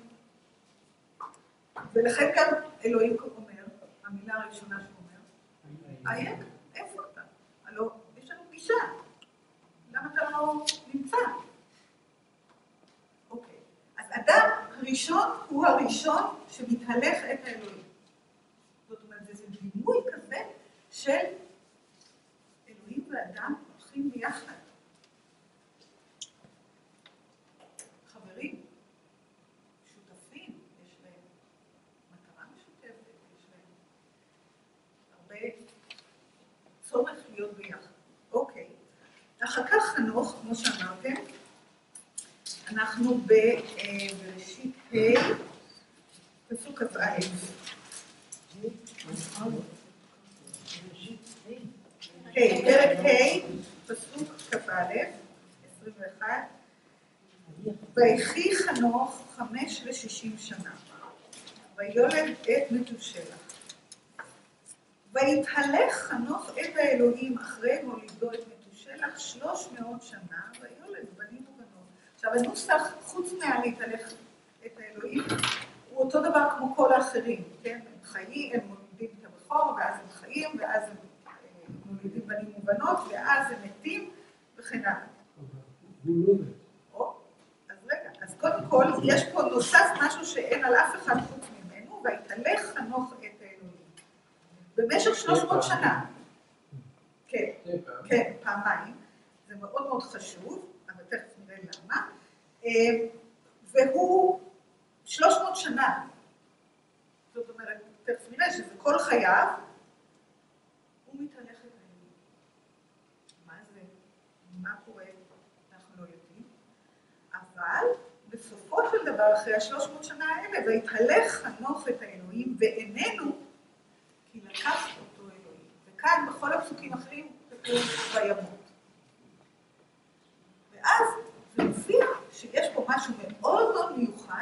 ולכן גם אלוהים אומר, המילה הראשונה שהוא אומר, אייק, איפה אתה? הלוא, יש לנו פגישה. למה אתה לא נמצא? אוקיי. אז אדם הראשון הוא הראשון שמתהלך את האלוהים. זאת אומרת, זה דימוי כזה של אלוהים ואדם הולכים ביחד. חברים, שותפים, יש להם מטרה משותפת, יש להם הרבה צורך להיות ביחד. אוקיי. אחר כך חנוך, כמו שאמרתם, אנחנו בראשית ה' פסוק כ"א. פרק ה' פסוק כ"א, עשרים ואחת. ויחי חנוך חמש ושישים שנה, ויולד את מתושלח. ויתהלך חנוך את האלוהים אחרי הולידו את מתושלח שלוש מאות שנה, ויולד בנים ובנות. עכשיו הנוסח, חוץ מהלהתהלך את האלוהים, הוא אותו דבר כמו כל האחרים, כן? הם חיים, הם מולידים את הבכור, ואז הם חיים, ואז הם מולידים בנים ובנות, ואז הם מתים, וכן הלאה. או, אז רגע, אז קודם כל, יש פה נוסף משהו שאין על אף אחד חוץ ממנו, ויתהלך חנוך את האלוהים. במשך שלוש מאות שנה. כן, כן, פעמיים. זה מאוד מאוד חשוב, אבל תכף נראה למה. והוא שלוש מאות שנה. זאת אומרת, תכף נראה שזה כל חייו, הוא מתהלך את האלוהים. מה זה? מה קורה? אנחנו לא יודעים. אבל בסופו של דבר, אחרי השלוש מאות שנה האלה, ויתהלך חנוך את האלוהים, ואיננו כי לקח אותו אלוהים. וכאן, בכל הפסוקים אחרים, כתוב וימות. ואז זה מופיע שיש פה משהו מאוד מאוד מיוחד,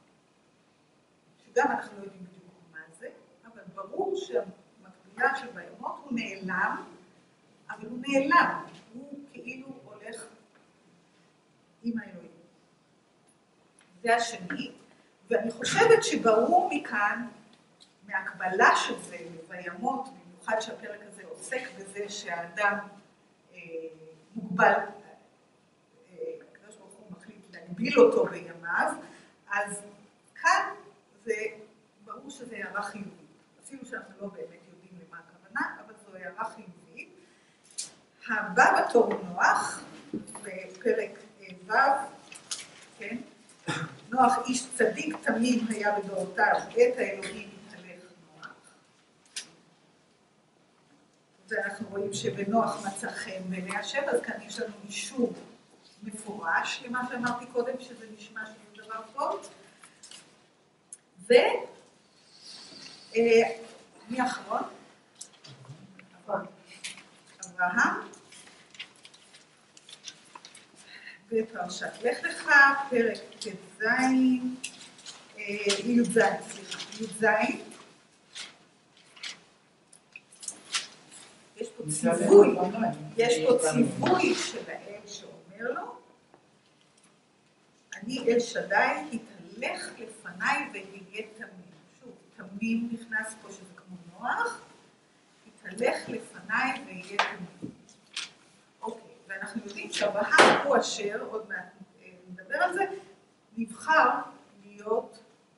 שגם אנחנו לא יודעים בדיוק מה זה, אבל ברור שהמקבילה של וימות הוא נעלם, אבל הוא נעלם, הוא כאילו הולך עם האלוהים. זה השני, ואני חושבת שברור מכאן, מהקבלה של זה, וימות, במיוחד שהפרק הזה עוסק בזה שהאדם אה, מוגבל, הקדוש ברוך הוא מחליט להגביל אותו בימיו, אז כאן זה ברור שזה הערה חיובית. אפילו שאנחנו לא באמת יודעים למה הכוונה, אבל זו הערה חיובית. הבא בתור נוח, בפרק ו', כן? נוח איש צדיק תמים היה בדורותיו, את האלוהים התהלך נוח. ואנחנו רואים שבנוח מצא חן בעיני השם, אז כאן יש לנו אישור מפורש למה שאמרתי קודם, שזה נשמע שזה דבר טוב. ו... מי אחרון? אברהם. בפרשת לך לך, פרק ט"ז, י"ז, סליחה, י"ז. יש פה ציווי, יש פה ציווי של האל שאומר לו, אני אל שדי, התהלך לפניי ויהיה תמים. שוב, תמים נכנס פה שזה כמו נוח, התהלך לפניי ויהיה תמים. אוקיי, ואנחנו יודעים שאברהם הוא אשר, עוד מעט נדבר על זה, נבחר להיות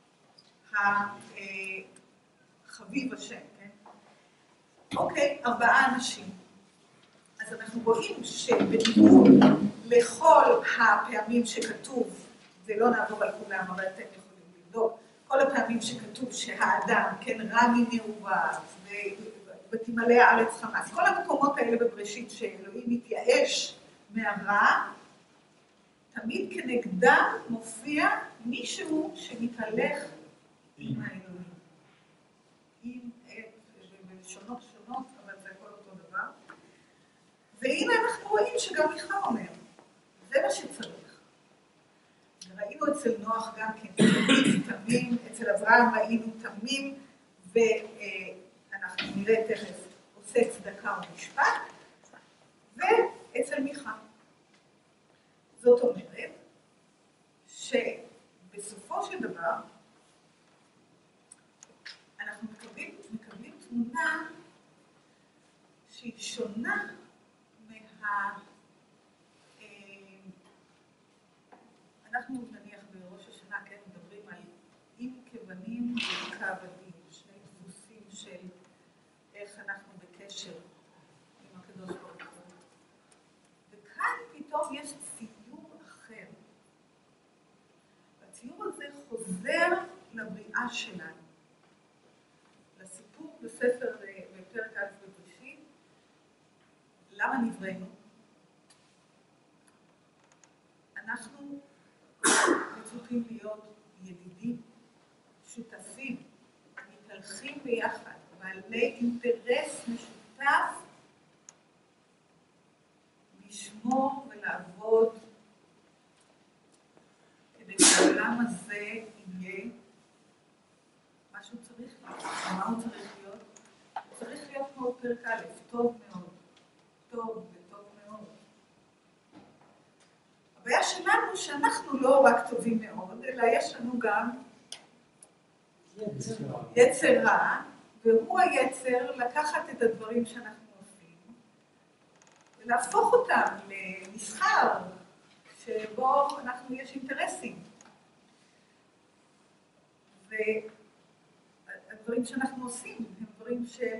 החביב השם, כן? אוקיי, ארבעה אנשים. אז אנחנו רואים שבניגוד לכל הפעמים שכתוב, ולא נעבור על כולם, אבל אתם יכולים לבדוק, כל הפעמים שכתוב שהאדם, כן, רע מנעוריו, ותמלא הארץ חמס, כל המקומות האלה בבראשית שאלוהים מתייאש מהרע, תמיד כנגדם מופיע מישהו שמתהלך עם האלוהים. עם את, בלשונות שונות, אבל זה הכל אותו דבר. והנה אנחנו רואים שגם מיכה אומר, זה מה שצריך. וראינו פה אצל נוח גם כן, תמים, אצל אברהם ראינו תמים, ואנחנו נראה תכף עושה צדקה ומשפט, ואצל מיכה. זאת אומרת, שבסופו של דבר, אנחנו מקבלים, מקבלים תמונה שהיא שונה מה... אנחנו נניח בראש השנה, כן, מדברים על אם כבנים וכעבדים, שני דפוסים של איך אנחנו בקשר עם הקדוש ברוך הוא. וכאן פתאום יש ציור אחר. הציור הזה חוזר לבריאה שלנו. לסיפור בספר, בפרק א' בבראשית, למה נבראנו? אנחנו מצליחים להיות ידידים, שותפים, מתהלכים ביחד, בעלי אינטרס משותף, לשמור ולעבוד כדי שהעולם הזה יהיה מה שהוא צריך להיות. מה הוא צריך להיות? הוא צריך להיות כמו פרק א', טוב מאוד, טוב וטוב מאוד. הבעיה שלנו שאנחנו לא רק טובים מאוד, אלא יש לנו גם יצר רע, והוא היצר לקחת את הדברים שאנחנו עושים, ולהפוך אותם למסחר, שבו אנחנו יש אינטרסים. והדברים שאנחנו עושים הם דברים שנעשה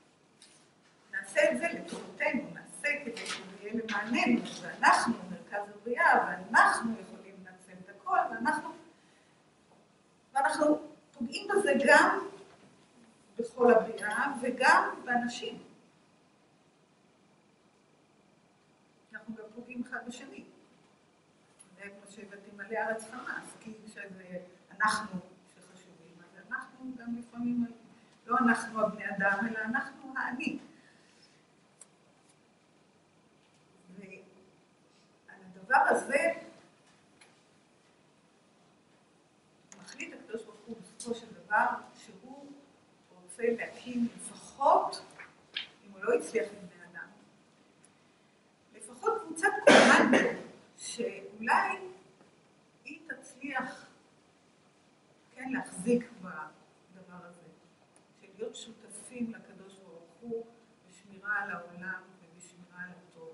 את זה לטובתנו, נעשה כדי שזה יהיה למעננו, ואנחנו מרכז הבריאה, ואנחנו יכולים לנצל את הכל, ואנחנו, ואנחנו פוגעים בזה גם בכל הבריאה וגם באנשים. אנחנו גם פוגעים אחד בשני. זה כמו שהבאתי מלא ארץ חמאס, כי שזה אנחנו שחשובים, אז אנחנו גם לפעמים, לא אנחנו הבני אדם, אלא אנחנו האני. הדבר הזה מחליט הקדוש ברוך הוא בסופו של דבר שהוא רוצה להקים לפחות, אם הוא לא הצליח עם בני אדם, לפחות קבוצת קומנדו שאולי היא תצליח כן להחזיק בדבר הזה, של להיות שותפים לקדוש ברוך הוא בשמירה על העולם ובשמירה על הטוב.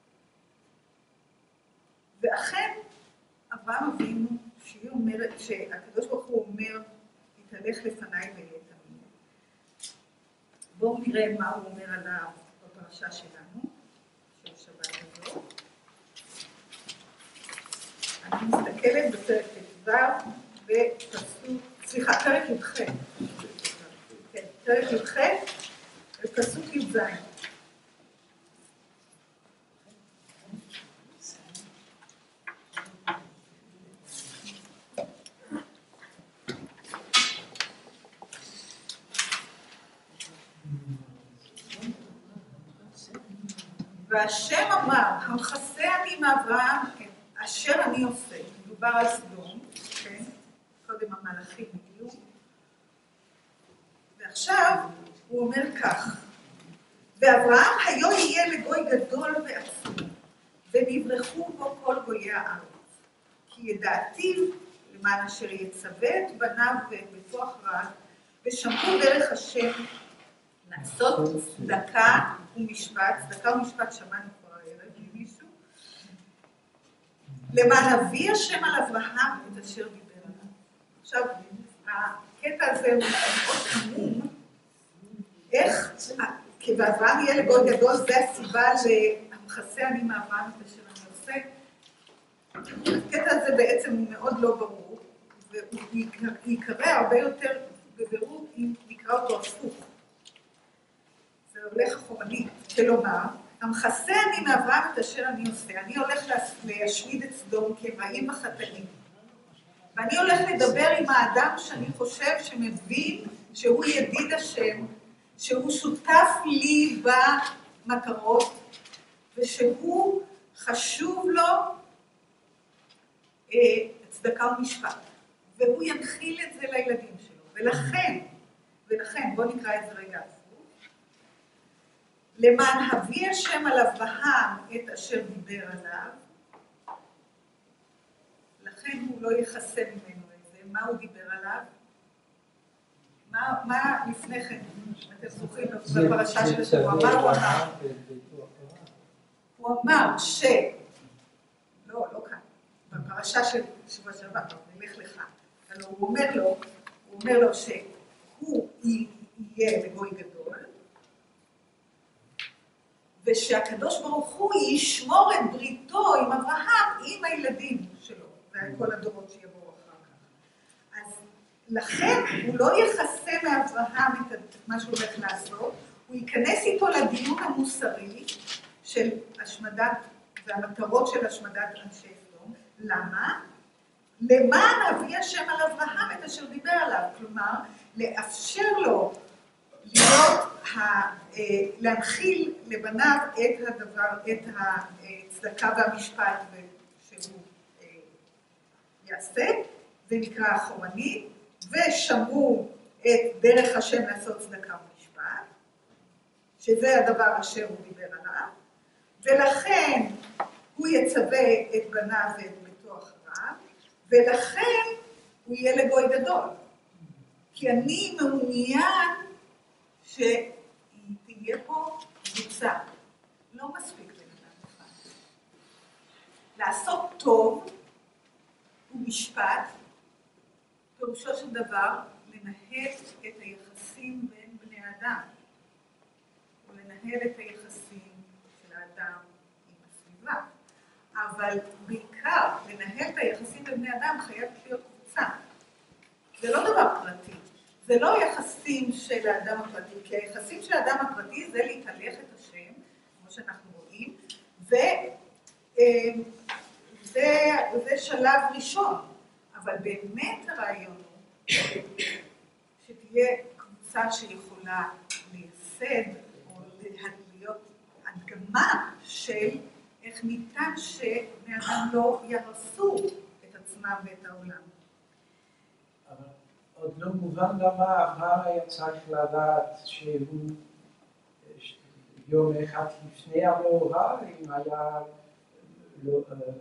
ואכן, אברהם אבינו, שהיא אומרת, שהקדוש ברוך הוא אומר, יתהלך לפניי והיה תמיד. בואו נראה מה הוא אומר עליו בפרשה שלנו, של שבת הזו. אני מסתכלת בפרק ט"ו, בפסוק, סליחה, פרק י"ח. כן, פרק י"ח, בפסוק י"ז. והשם אמר, המכסה אני מאברהם, אשר אני עושה. מדובר על סדום, כן? קודם המלאכים הגיעו. ועכשיו הוא אומר כך, ואברהם היו יהיה לגוי גדול ועצום, ונברחו בו כל גויי הארץ. כי ידעתיו למען אשר יצווה את בניו ואת ביתו אחריו, ושמעו דרך השם לעשות צדקה ומשפט, צדקה ומשפט שמענו כבר הערב ממישהו, למען אביא השם על אברהם את אשר דיבר עליו. עכשיו, הקטע הזה הוא מאוד עמום, איך, כי באברהם יהיה לגוי גדול, זה הסיבה למכסה אני מאברהם את אשר אני עושה. הקטע הזה בעצם הוא מאוד לא ברור, והוא יקרא הרבה יותר בבירור אם נקרא אותו הפוך. זה הולך אחורנית, כלומר, המכסה אני מאברהם את אשר אני עושה, אני הולך להשמיד את סדום כי הם רעים וחטאים. ואני הולך לדבר עם האדם שאני חושב שמבין שהוא ידיד השם, שהוא שותף לי במטרות, ושהוא חשוב לו הצדקה צדקה ומשפט, והוא ינחיל את זה לילדים שלו, ולכן, ולכן, בואו נקרא את זה רגע עצמו, למען הביא השם על אברהם את אשר דיבר עליו, לכן הוא לא יחסה ממנו את זה, מה הוא דיבר עליו? מה, מה לפני כן, אתם זוכרים בפרשה של השבוע, מה הוא אמר? הוא אמר ש... לא, לא כאן, בפרשה של שבוע שעבר, נלך לך, אבל הוא אומר לו, הוא אומר לו שהוא יהיה לגוי גדול, ושהקדוש ברוך הוא ישמור את בריתו עם אברהם, עם הילדים שלו, וכל הדורות שיבואו אחר כך. אז לכן הוא לא יחסה מאברהם את מה שהוא הולך לעשות, הוא ייכנס איתו לדיון המוסרי של השמדת, והמטרות של השמדת אנשי סדום. למה? למען הביא השם על אברהם את אשר דיבר עליו, כלומר, לאפשר לו להיות, להנחיל לבניו את הדבר, את הצדקה והמשפט שהוא יעשה, זה נקרא אחורנית, ושמרו את דרך השם לעשות צדקה ומשפט, שזה הדבר אשר הוא דיבר עליו, ולכן הוא יצווה את בניו ואת ביתו אחריו, ולכן הוא יהיה לגוי גדול. כי אני מעוניין שתהיה פה קבוצה. לא מספיק לבן אחד. לעשות טוב ומשפט, פירושו של דבר, לנהל את היחסים בין בני אדם, ולנהל את היחסים של האדם עם הסביבה. אבל בעיקר, לנהל את היחסים בין בני אדם חייבת להיות קבוצה. זה לא דבר פרטי. זה לא יחסים של האדם הפרטי, כי היחסים של האדם הפרטי זה להתהלך את השם, כמו שאנחנו רואים, וזה שלב ראשון. אבל באמת הרעיון הוא שתהיה קבוצה שיכולה לייסד, או להיות הדגמה של איך ניתן שבני אדם לא יהרסו את עצמם ואת העולם. עוד לא מובן למה אברהם היה צריך לדעת שהוא יום אחד לפני המאורע, אם היה לא...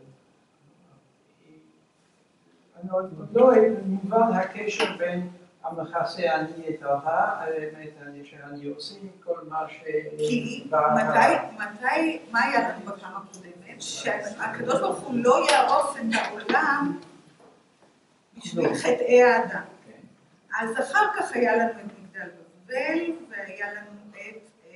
עוד לא מובן הקשר בין המכסה אני את הרע, שאני עושה כל מה ש... כי מתי, מה היה לנו בפעם הקודמת? שהקדוש ברוך הוא לא יהרוס את העולם בשביל חטאי האדם. אז אחר כך היה לנו את מגדל בבל, והיה לנו את...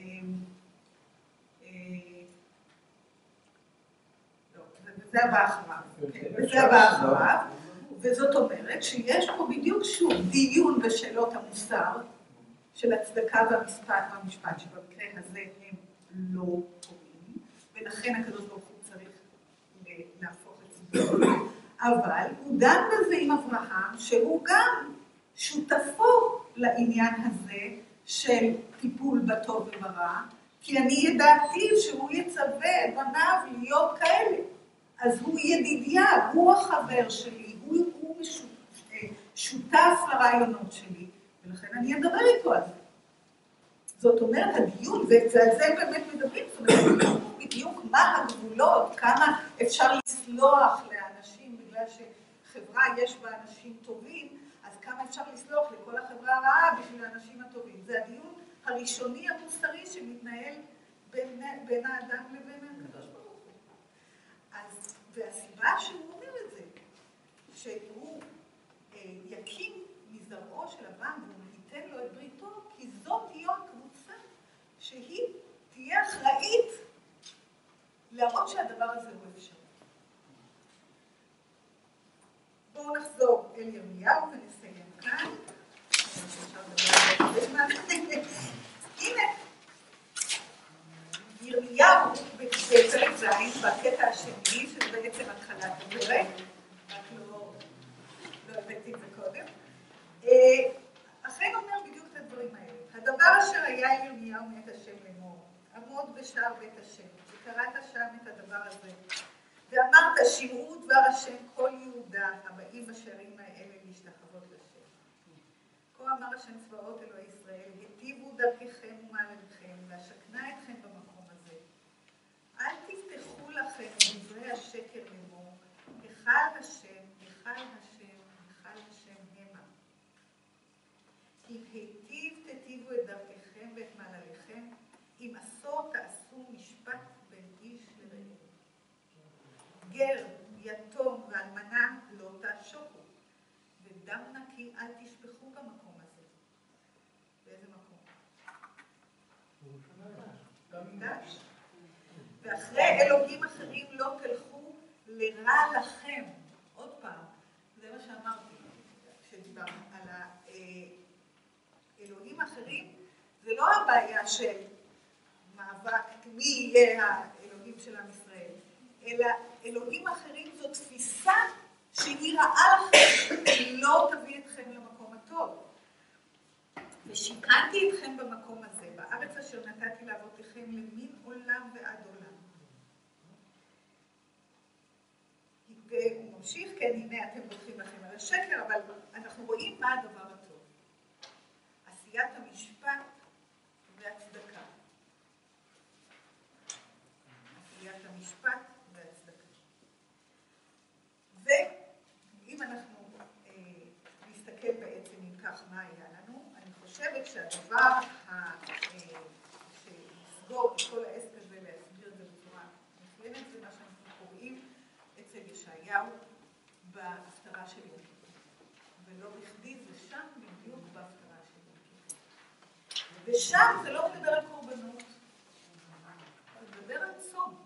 לא, וזה הבא אחריו. וזה הבא אחריו. וזאת אומרת שיש פה בדיוק שוב דיון בשאלות המוסר של הצדקה והמשפט והמשפט, שבמקרה הזה הם לא קוראים, ולכן הקדוש ברוך הוא צריך להפוך את זה. אבל הוא דן בזה עם אברהם, שהוא גם שותפו לעניין הזה של טיפול בטוב וברע, כי אני ידעתי שהוא יצווה את בניו להיות כאלה. אז הוא ידידיה, הוא החבר שלי, הוא, הוא משותף, שותף לרעיונות שלי, ולכן אני אדבר איתו על זה. זאת אומרת, הדיון, ועל זה באמת מדברים, זאת אומרת, בדיוק מה הגבולות, כמה אפשר לסלוח לאנשים, בגלל שחברה יש בה אנשים טובים, אז כמה אפשר לסלוח לכל החברה הרעה בשביל האנשים הטובים. זה הדיון הראשוני המוסרי שמתנהל בין, בין האדם לבין הקדוש ברוך הוא. אז, והסיבה שהוא אומר את זה, שהוא אה, יקים מזרעו של אברהם והוא ייתן לו את בריתו, כי זאת תהיה הקבוצה שהיא תהיה אחראית להראות שהדבר הזה הוא אפשרי. בואו נחזור אל ירמיהו ונסיים כאן. הנה, ירמיהו בפרק ז' בקטע השני, שזה בעצם התחלת הפרק, רק לא הבאתי את זה קודם. אכן אומר בדיוק את הדברים האלה. הדבר אשר היה אל ירמיהו מאת השם לאמור, עמוד בשער בית השם, וקראת שם את הדבר הזה. ואמרת, שמעו דבר השם כל יהודה, הבאים השם צבאות אלוהי ישראל, היטיבו דרככם ומעלליכם, ואשכנה אתכם במקום הזה. אל תפתחו לכם דברי השקר לאמור, היכל השם, היכל השם, היכל השם המה. אם היטיב תיטיבו את דרככם ואת מעלליכם, אם אסור תעשו משפט בין איש לרעהו. גר, יתום ואלמנה לא תעשוקו, ודם נקי אל תשפכו במקום הזה. באיזה מקום? במקדש. ואחרי אלוהים אחרים לא תלכו לרע לכם. עוד פעם, זה מה שאמרתי, כשדיברנו על האלוהים אחרים, זה לא הבעיה של מאבק מי יהיה האלוהים של עם ישראל, אלא אלוהים אחרים זו תפיסה שהיא רעה לכם, לא תביא אתכם למקום הטוב. ושיכנתי אתכם במקום הזה, בארץ אשר נתתי לאבותיכם למין עולם ועד עולם. והוא ממשיך, כן, הנה אתם בוטחים לכם על השקר, אבל אנחנו רואים מה הדבר הטוב. עשיית המשפט והצדקה. עשיית המשפט והצדקה. ואם אנחנו אה, נסתכל בעצם אם כך מה היה לנו, אני חושבת שהדבר ה, אה, שיסגור את כל העסק הזה להסביר את זה בצורה מצוינת, זה מה שאנחנו קוראים אצל ישעיהו בהפטרה של יום כיפור. ולא בכדי זה שם בדיוק בהפטרה של יום כיפור. ושם זה לא מדבר על קורבנות, זה מדבר על צום.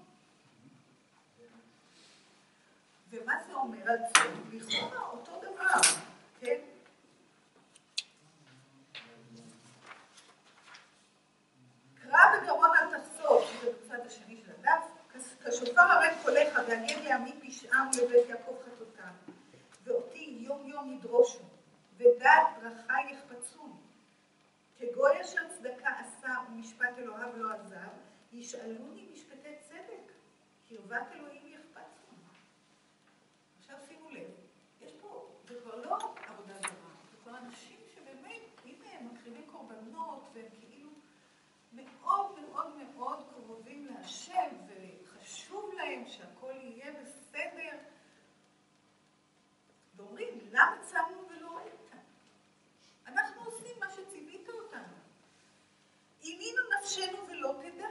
ומה זה אומר על צום? לכאורה אותו דבר, כן? קרא בגרון אל תחסור, שזה בצד השני של הדף, כשופר הרג קולך והגד לעמי פשעם ולבית יעקב חטאותם, ואותי יום יום ידרושו, ודעת דרכי יחפצון. כגוי אשר צדקה עשה ומשפט אלוהיו לא עזב, ישאלוני משפטי צדק, קרבת אלוהים יחפצון. עכשיו שימו לב, יש פה, זה כבר לא עבודה זרה, זה כבר אנשים שבאמת, הנה הם מקריבים קורבנות, והם כאילו מאוד מאוד מאוד קרובים להשם, וחשוב להם שהכל יהיה בסדר. ואומרים, למה צמנו ולא ראית? אנחנו עושים מה שציווית אותנו. עינינו נפשנו ולא תדע.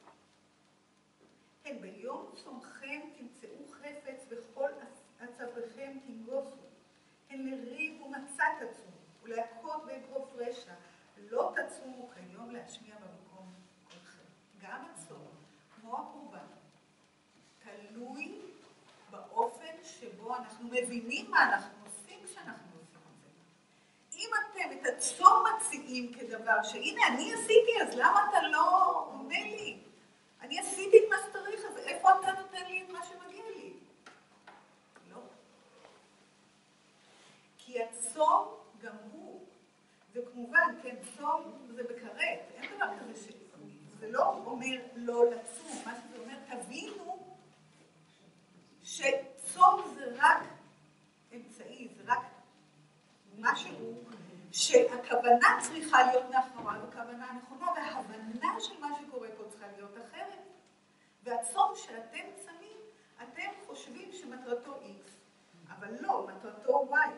הן ביום צומכם תמצאו חפץ וכל עצביכם תנגוסו. הן לריב ומצא תצומו, ולהכות באגרוף רשע. לא תצומו כיום להשמיע במקום כלכם. גם הצום, כמו הקורבן, תלוי באופן שבו אנחנו מבינים מה אנחנו עושים כשאנחנו עושים את זה. אם אתם את הצום מציעים כדבר שהנה אני עשיתי, אז למה אתה לא עונה לי? אני עשיתי את מה שצריך, אז איפה אתה נותן לי את מה שמגיע לי? לא. כי הצום גם הוא, וכמובן, כן, צום זה בכרת, אין דבר כזה ש... זה לא אומר לא לצום, מה שזה אומר, תבינו שצום זה רק אמצעי, זה רק משהו שהכוונה צריכה להיות מאחוריו, הכוונה הנכונה, וההבנה של מה שקורה פה צריכה להיות אחרת. והצום שאתם צמים, אתם חושבים שמטרתו X, אבל לא, מטרתו Y.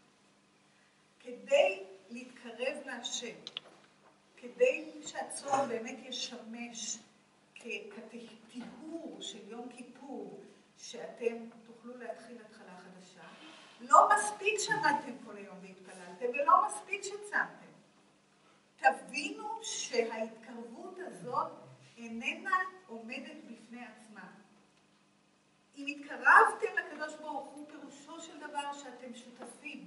כדי להתקרב להשם, כדי שהצום באמת ישמש כטיהור של יום כיפור, שאתם תוכלו להתחיל התחלה חדשה, לא מספיק שעמדתם כל היום והתפללתם, ולא מספיק שצמתם. תבינו שההתקרבות הזאת איננה עומדת בפני עצמה. אם התקרבתם לקדוש ברוך הוא, פירושו של דבר שאתם שותפים.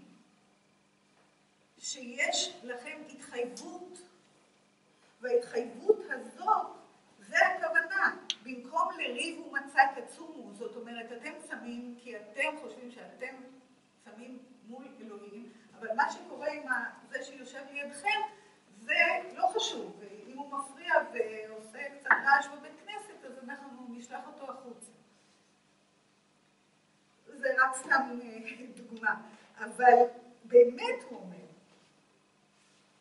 שיש לכם התחייבות, וההתחייבות הזאת, זה הכוונה. במקום לריב ומצא תצומו, זאת אומרת, אתם צמים כי אתם חושבים שאתם צמים מול אלוהים, אבל מה שקורה עם זה שיושב לידכם, זה לא חשוב. ואם הוא מפריע ועושה קצת רעש בבית כנסת, אז אנחנו נשלח אותו החוצה. זה רק סתם דוגמה. אבל באמת הוא אומר,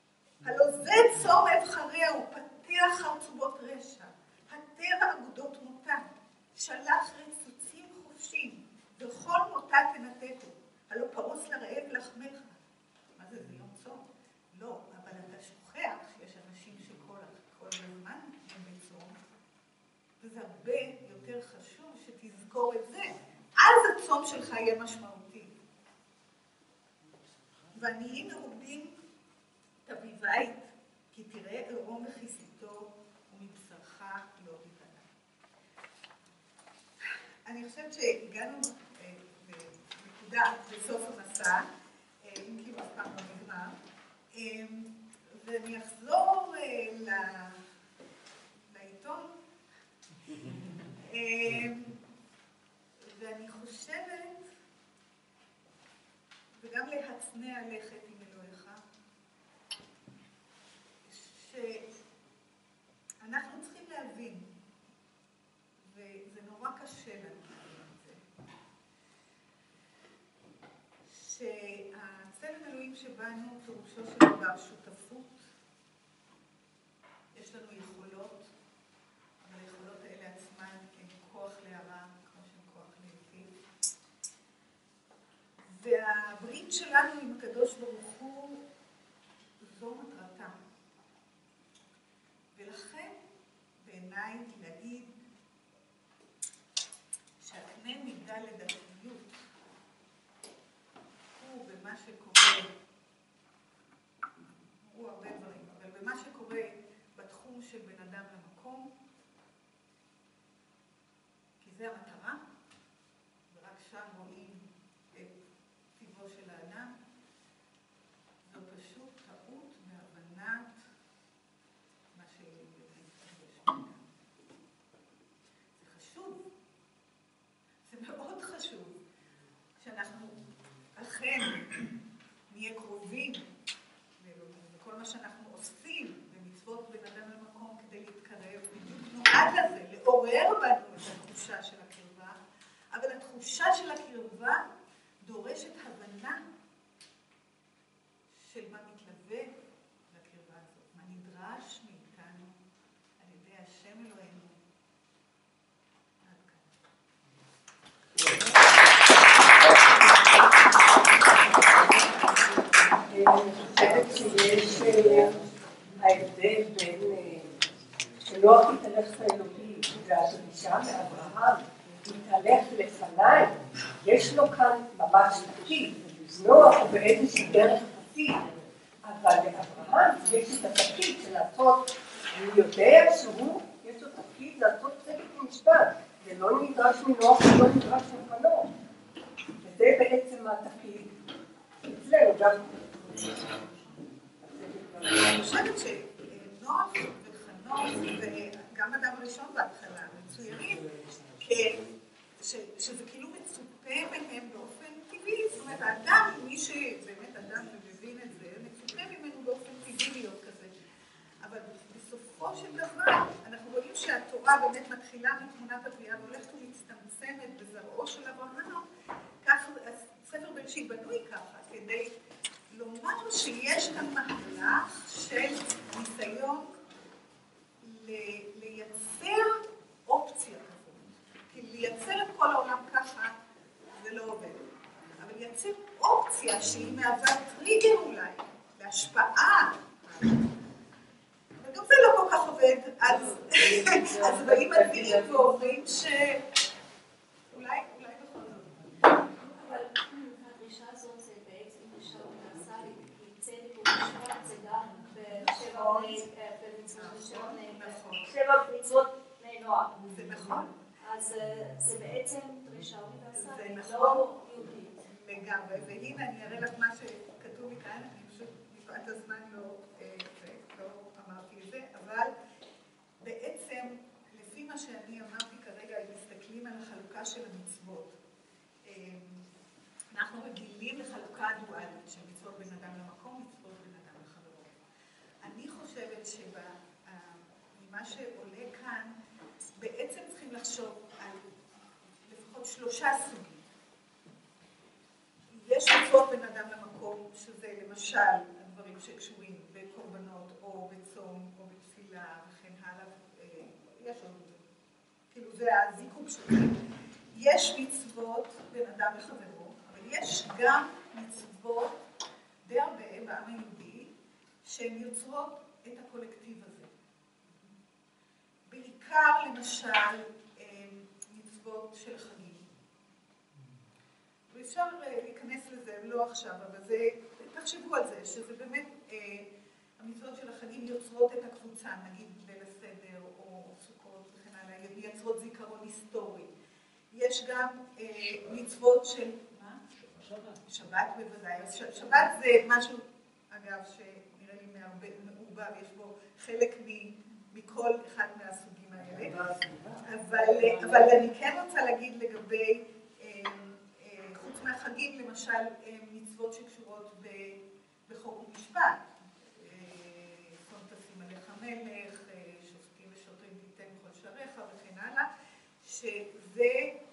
הלא זה צום אבחריה, הוא פתח חרצובות רשע, התר אגודות מותה, שלח רצוצים חופשים, וכל מותה תנתקו, הלא פרוס לרעב לחמך. מה זה, זה יום צום? לא, אבל אתה שוכח שיש אנשים שכל כל הזמן הם בצום, וזה הרבה יותר חשוב שתזכור את זה. אז הצום שלך יהיה משמעותי. ועניים מרובים תביא בית, כי תראה עירום וכיסיתו, ומבשרך לא תיפנה. אני חושבת שהגענו לנקודה בסוף המסע, אם כי אף פעם לא נגמר, ואני אחזור לעיתון, ואני חושבת, וגם להצנע לכת עם אלוהיך, שאנחנו צריכים להבין, וזה נורא קשה לנו להבין את זה, שהצלם אלוהים שבנו פירושו של דבר שותפות, יש לנו יכולות, אבל היכולות האלה עצמן הן כוח להרע, כמו שהן כוח להיטיב. והברית שלנו עם הקדוש ברוך הוא, זו מטרתה. ולכן, בעיניי, להגיד שהקנה מידה לדתיות הוא במה שקורה, הוא הרבה דברים, אבל במה שקורה בתחום של בן אדם למקום, כי זה המטרה, ורק שם רואים את טיבו של האדם, זו פשוט טעות בהבנת מה שיש בן. זה חשוב, זה מאוד חשוב, שאנחנו אכן נהיה קרובים לאלוהים, וכל מה שאנחנו עושים במצוות בין אדם למקום כדי להתקרב, בדיוק נועד לזה, לעורר בנו את התחושה של הקרבה, אבל התחושה של הקרבה דורשת הבנה של מה מתלווה לקרבה הזאת, מה נדרש מאיתנו על ידי השם אלוהינו. עד אני חושבת שיש ההבדל בין שנוח להתהלך האלוהי והדרישה מאברהם להתהלך לפניי, יש לו כאן ממש תפקיד, נוח הוא באיזושהי דרך חופית, אבל לאברהם יש את התפקיד של לעשות, הוא יודע שהוא, יש לו תפקיד לעשות צדק ומשפט, זה לא נדרש מנוח ולא נדרש מפנו, וזה בעצם התפקיד אצלנו גם. אני חושבת שנוח וחנוך וגם אדם ראשון בהתחלה מצוירים שזה כאילו מצופה מהם באופן טבעי, זאת אומרת האדם, מי שבאמת אדם ומבין את זה, מצופה ממנו באופן טבעי להיות כזה, אבל בסופו של דבר אנחנו רואים שהתורה באמת מתחילה מתמונת הבריאה והולכת ומצטמצמת בזרעו של אברהם, כך הספר בראשית בנוי ככה, כדי לומר שיש כאן מהלך של ניסיון לייצר אופציה כזאת. כי לייצר את כל העולם ככה זה לא עובד. אבל לייצר אופציה שהיא מהווה טריגר אולי, להשפעה. וגם זה לא כל כך עובד. אז באים הדברים ואומרים שאולי, אולי בכל זאת. אבל הדרישה הזאת זה בעצם דרישה אוניברסלית, כי צדק ומשפט זה גם בשבע מצוות בני נוער. זה נכון. אז זה בעצם דרישה אוניברסלית, זה נכון. לא יהודית. לגמרי, והנה אני אראה לך מה שכתוב לי כאן, אני פשוט מפאת הזמן לא, לא אמרתי את זה, אבל בעצם לפי מה שאני אמרתי כרגע, אם מסתכלים על החלוקה של המצוות, אנחנו רגילים לחלוקה דואלית של מצוות בין אדם למקום, מצוות בין אדם לחברו. אני חושבת שממה שעולה כאן, בעצם צריכים לחשוב על לפחות שלושה סוגים. יש מצוות בין אדם למקום, שזה למשל הדברים שקשורים בקורבנות או בצום או בתפילה וכן הלאה, יש עוד, כאילו זה הזיקוק שלי. יש מצוות בין אדם לחברו, אבל יש גם מצוות די הרבה בעם היהודי שהן יוצרות את הקולקטיב הזה. בעיקר למשל מצוות של חגים. ואפשר להיכנס לזה, לא עכשיו, אבל זה, תחשבו על זה, שזה באמת, המצוות של החגים יוצרות את הקבוצה, נגיד ליל הסדר או סוכות וכן הלאה, מייצרות זיכרון היסטורי. יש גם מצוות של, מה? שבת. שבת בוודאי. שבת זה משהו, אגב, שנראה לי מעורבב, יש בו חלק מכל אחד מהסוגים האלה. אבל, אבל אני כן רוצה להגיד לגבי, חוץ מהחגים, למשל, מצוות שקשורות בחוק ומשפט. שום תשים עליך מלך, שופטים ושוטרים תיתן כל שעריך וכן הלאה, שזה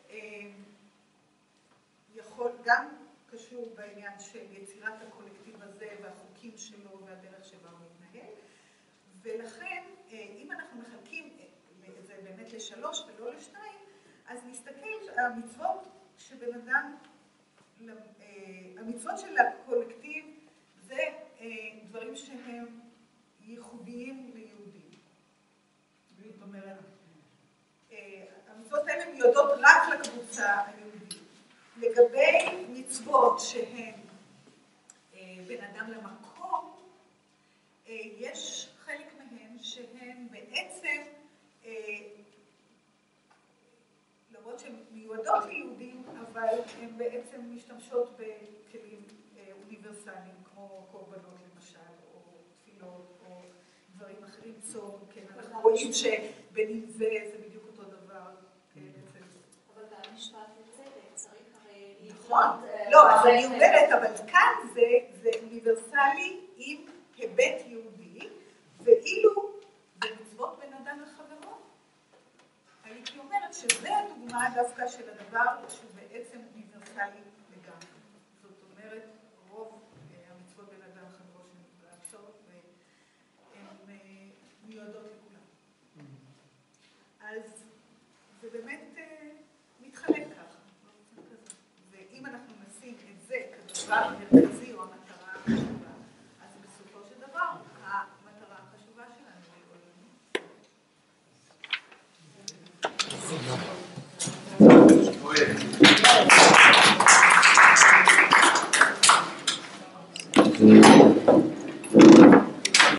יכול, גם קשור בעניין של יצירת הקולקטיב הזה והחוקים שלו והדרך שבה הוא מתנהל, ולכן אם אנחנו מחלקים את זה באמת לשלוש ולא לשתיים, אז נסתכל, המצוות שבן אדם, המצוות של הקולקטיב זה דברים שהם ייחודיים ליהודים. זאת אומרת, המצוות האלה מיועדות רק לקבוצה היהודית. לגבי מצוות שהן בין אדם למקום, יש חלק מהן שהן בעצם, למרות שהן מיועדות ליהודים, אבל הן בעצם משתמשות בכלים אוניברסליים, כמו קורבנות למשל, או תפילות, או דברים אחרים, צום, כן, אנחנו רואים שבננבה זה בדיוק אותו דבר. אבל במשפט לצדק צריך הרי... נכון, לא, אז אני אומרת, אבל כאן זה אוניברסלי עם היבט יהודי, ואילו במצוות בין אדם לחברו, הייתי אומרת שזה הדוגמה דווקא של הדבר שהוא בעצם אוניברסלי לגמרי. זאת אומרת, רוב המצוות בין אדם לחברו שהן מתרחשות, והן מיועדות לכולם. אז זה באמת מתחלק ככה. ואם אנחנו נשים את זה כדבר המרכזי או המטרה החשובה, אז בסופו של דבר, המטרה החשובה שלנו היא עולמית.